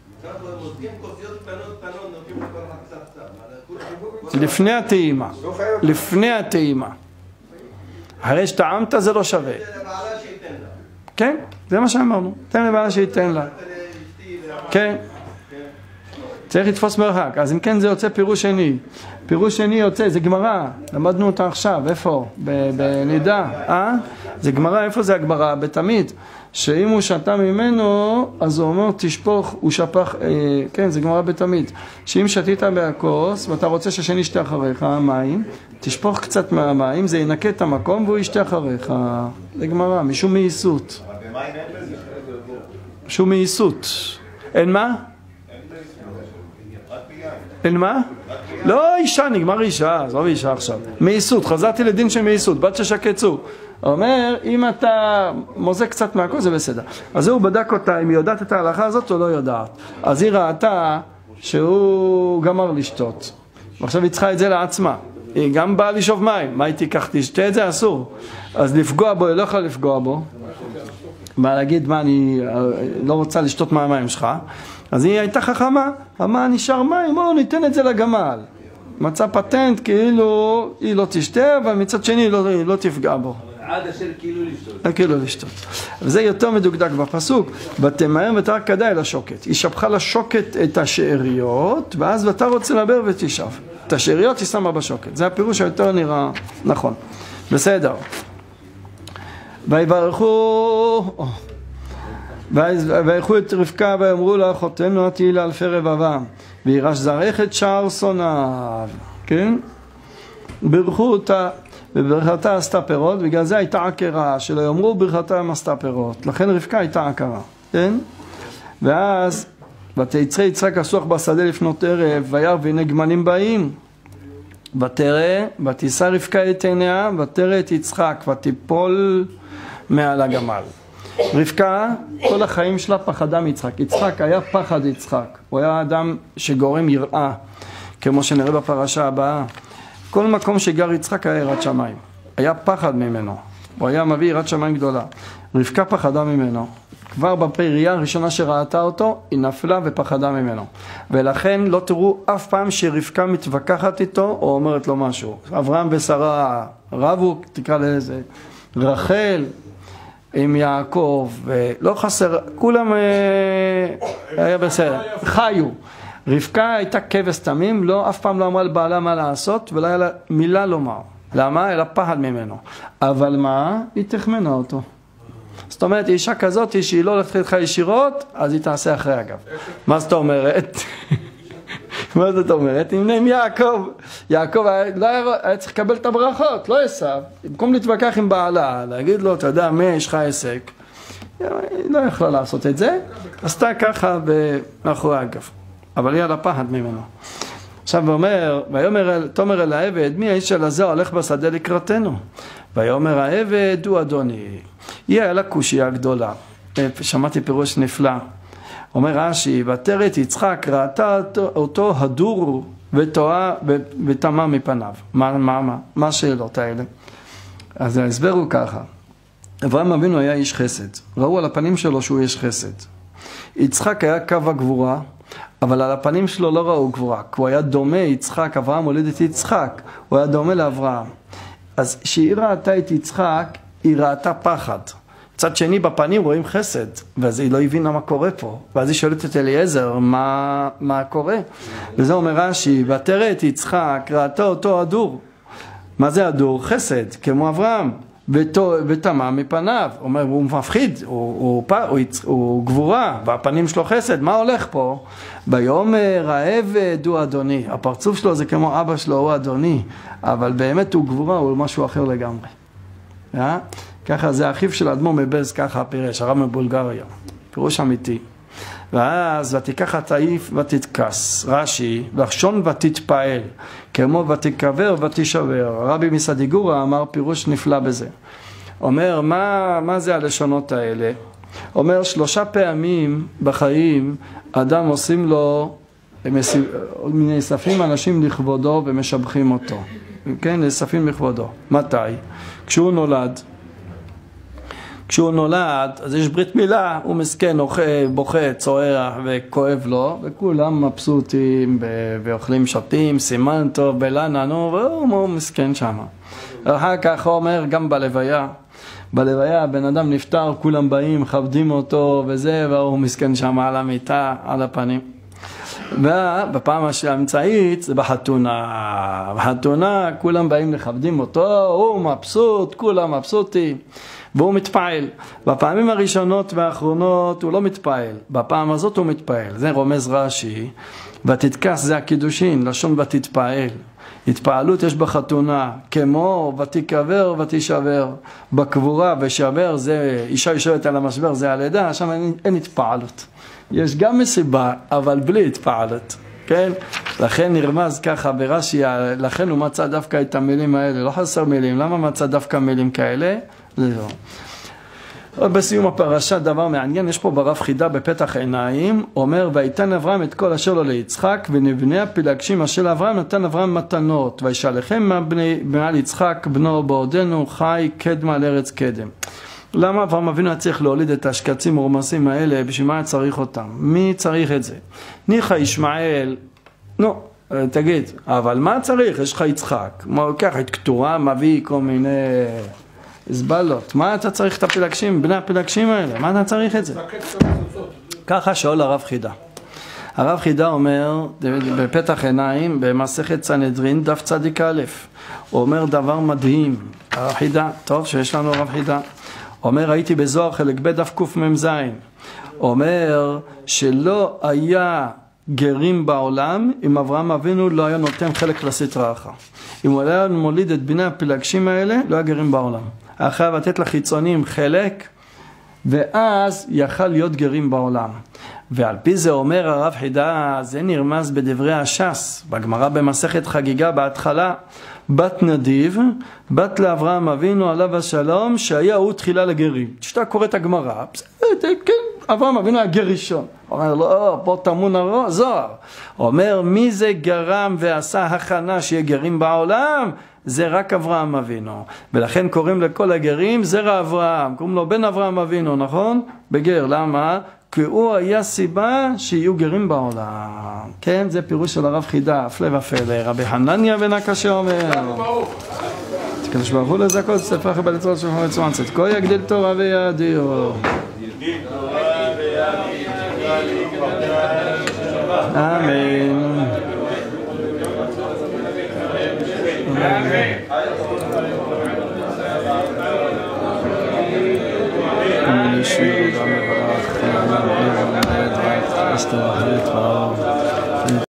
לפני הטעימה. לפני הטעימה. הרי שטעמת זה לא שווה. כן, זה מה שאמרנו. תן לבעלה שייתן לה. כן. צריך לתפוס מרחק. אז אם כן זה יוצא פירוש שני. פירוש שני יוצא, זה גמרא. למדנו אותה עכשיו. איפה? בנידה. אה? זה גמרא. איפה זה הגמרא? בתמיד. שאם הוא שתה ממנו, אז הוא אומר תשפוך, הוא שפך, אה, כן, זה גמרא בתמיד. שאם שתית בהכוס, ואתה רוצה ששני ישתה אחריך, המים, תשפוך קצת מהמים, זה ינקה את המקום והוא ישתה אחריך. זה גמרא, משום מייסות. משום מייסות. אין מה? אין מה? לא אישה, נגמר אישה, עזוב אישה עכשיו. מייסות, חזרתי לדין של מייסות, בת ששקצו. אומר, אם אתה מוזג קצת מהכוס זה בסדר. אז הוא בדק אותה, אם היא יודעת את ההלכה הזאת או לא יודעת. אז היא ראתה שהוא גמר לשתות. ועכשיו היא צריכה את זה לעצמה. היא גם באה לשאוב מים. מה היא תיקח? תשתה את זה? אסור. אז לפגוע בו, היא לא יכולה לפגוע בו. מה להגיד, מה אני לא רוצה לשתות מהמים שלך. אז היא הייתה חכמה. מה נשאר מים? בואו ניתן את זה לגמל. מצא פטנט כאילו היא לא תשתה, אבל מצד שני היא לא, היא לא תפגע בו. עד אשר כאילו לשתות. כאילו לשתות. וזה יותר מדוקדק בפסוק, ותמהר ותרק כדאי לשוקת. היא שפכה לשוקת את השאריות, ואז ואתה רוצה לדבר ותשאב. את השאריות היא שמה בשוקת. זה הפירוש היותר נראה נכון. בסדר. ויברכו, ויברכו את רבקה ואמרו לה, אחותנו את תהי לאלפי רבבה, וירש זרעך את שער שונאיו. כן? ברכו אותה. וברכתה עשתה פירות, בגלל זה הייתה עקרה, שלא יאמרו ברכתה עשתה פירות. לכן רבקה הייתה עקרה, כן? ואז, ותיצרי יצחק אסוח בשדה לפנות ערב, וירא והנה גמלים באים. ותראה, ותישא רבקה את עיניה, ותראה את יצחק, ותיפול מעל הגמל. רבקה, כל החיים שלה פחדה מיצחק. יצחק היה פחד יצחק. הוא היה אדם שגורם יראה, כמו שנראה בפרשה הבאה. כל מקום שגר יצחק היה יראת שמיים. היה פחד ממנו. הוא היה מביא יראת שמיים גדולה. רבקה פחדה ממנו. כבר בפרייה הראשונה שראתה אותו, היא נפלה ופחדה ממנו. ולכן לא תראו אף פעם שרבקה מתווכחת איתו או אומרת לו משהו. אברהם ושרה רבו, תקרא לזה, רחל עם יעקב, ולא חסר, כולם היה בסדר. חיו. רבקה הייתה כבש תמים, לא, אף פעם לא אמרה לבעלה מה לעשות, ולא היה לה מילה לומר. למה? היה לה פחד ממנו. אבל מה? היא תחמנה אותו. זאת אומרת, אישה כזאת, שהיא לא הולכת איתך ישירות, אז היא תעשה אחרי אגב. מה זאת אומרת? מה זאת אומרת? אם נעים יעקב, יעקב לא היה, היה צריך לקבל את הברכות, לא עשיו. במקום להתווכח עם בעלה, להגיד לו, אתה יודע, מה יש לך עסק? היא לא יכלה לעשות את זה, עשתה ככה מאחורי אגב. אבל היא על הפחד ממנו. עכשיו הוא אומר, ויאמר תאמר אל העבד, מי האיש של הזה הולך בשדה לקראתנו? ויאמר העבד הוא אדוני. היא היה לה קושיה גדולה. שמעתי פירוש נפלא. אומר רש"י, ותרת יצחק ראתה אותו, אותו הדור ותוהה ותמה מפניו. מה, מה, מה? מה השאלות האלה? אז ההסבר הוא ככה. אברהם אבינו היה איש חסד. ראו על הפנים שלו שהוא איש חסד. יצחק היה קו הגבורה, אבל על הפנים שלו לא ראו גבורה. כי הוא היה דומה, יצחק, אברהם הוליד את יצחק. הוא היה דומה לאברהם. אז כשהיא ראתה את יצחק, היא ראתה פחד. צד שני בפנים רואים חסד, ואז היא לא הבינה מה קורה פה. ואז היא שואלת את אליעזר, מה, מה קורה? וזה אומר רש"י, ותראה את יצחק, ראתה אותו הדור. מה זה הדור? חסד, כמו אברהם. ותמה מפניו. אומר, הוא מפחיד, הוא, הוא, הוא, הוא גבורה, והפנים שלו חסד. מה הולך פה? ביאמר העבד הוא אדוני. הפרצוף שלו זה כמו אבא שלו, הוא אדוני. אבל באמת הוא גבורה, הוא משהו אחר לגמרי. Yeah? ככה זה אחיו של אדמו"ר מבעלז, ככה הפירש, הרב מבולגריה, פירוש אמיתי. ואז ותיקח התעיף ותתכס, רש"י, לחשון ותתפעל, כמו ותקבר ותשבר. הרבי מסדיגורה אמר פירוש נפלא בזה. אומר, מה, מה זה הלשונות האלה? אומר, שלושה פעמים בחיים אדם עושים לו, נאספים אנשים לכבודו ומשבחים אותו. כן, נאספים לכבודו. מתי? כשהוא נולד. כשהוא נולד, אז יש ברית מילה, הוא מסכן, בוכה, צוער וכואב לו, וכולם מבסוטים ואוכלים שותים, סימן טוב, בלנה, נו, והוא מסכן שם. אחר כך הוא אומר, גם בלוויה, בלוויה הבן אדם נפטר, כולם באים, מכבדים אותו וזה, והוא מסכן שם על המיטה, על הפנים. ובפעם האמצעית זה בחתונה. בחתונה כולם באים לכבדים אותו, הוא מבסוט, כולם מבסוטים. והוא מתפעל. בפעמים הראשונות והאחרונות הוא לא מתפעל. בפעם הזאת הוא מתפעל. זה רומז רש"י. ותתכס זה הקידושין, לשון ותתפעל. התפעלות יש בחתונה, כמו ותיקבר ותשבר. בקבורה ושבר זה, אישה יושבת על המשבר, זה הלידה, שם אין, אין התפעלות. יש גם מסיבה, אבל בלי התפעלות. כן? לכן נרמז ככה ברש"י, לכן הוא מצא דווקא את המילים האלה. לא חסר מילים. למה מצא דווקא מילים כאלה? זה לא. בסיום הפרשה דבר מעניין, יש פה ברב חידה בפתח עיניים, אומר, ויתן אברהם את כל אשר לו ליצחק, ונבני הפילגשים אשר אברהם נתן אברהם מתנות, וישלחם מעל יצחק בנו בעודנו חי קדמה לארץ קדם. למה אברהם אבינו צריך להוליד את השקצים הרומסים האלה? בשביל מה צריך אותם? מי צריך את זה? ניחא ישמעאל, נו, תגיד, אבל מה צריך? יש לך יצחק, לוקח את כתורה, מביא כל מיני הסבלות. מה אתה צריך את הפילגשים, בני הפילגשים האלה? מה אתה צריך את זה? ככה שואל הרב חידה. הרב חידה אומר, בפתח עיניים, במסכת סנהדרין, דף צדיק א', הוא אומר דבר מדהים. הרב חידה, טוב שיש לנו הרב חידה. אומר, הייתי בזוהר חלק ב' דף קמ"ז. אומר שלא היה גרים בעולם אם אברהם אבינו לא היה נותן חלק לסטרא אחרא. אם הוא היה מוליד את בני הפילגשים האלה, לא היה גרים בעולם. אחרי לתת לחיצונים חלק, ואז יכל להיות גרים בעולם. ועל פי זה אומר הרב חידה, זה נרמז בדברי הש"ס, בגמרא במסכת חגיגה בהתחלה, בת נדיב, בת לאברהם אבינו עליו השלום, שהיה הוא תחילה לגרים. כשאתה קורא את הגמרא, כן, אברהם אבינו היה גר ראשון. אומר, לא, פה טמון הזוהר. אומר, מי זה גרם ועשה הכנה שיהיה גרים בעולם? זה רק אברהם אבינו. ולכן קוראים לכל הגרים זרע אברהם. קוראים לו בן אברהם אבינו, נכון? בגר, למה? כי הוא היה סיבה שיהיו גרים בעולם. כן, זה פירוש של הרב חידה, הפלא ופלא. רבי חנניה בן הקשה אומר, תקדש ברוך הוא לזכות, ספר חבל יצרות שפר מצוין, צדקו יגדיל תורה ויאדיר. אמן. אמן. ישיר גם מברך, אמן. אמן. אמן. אמן.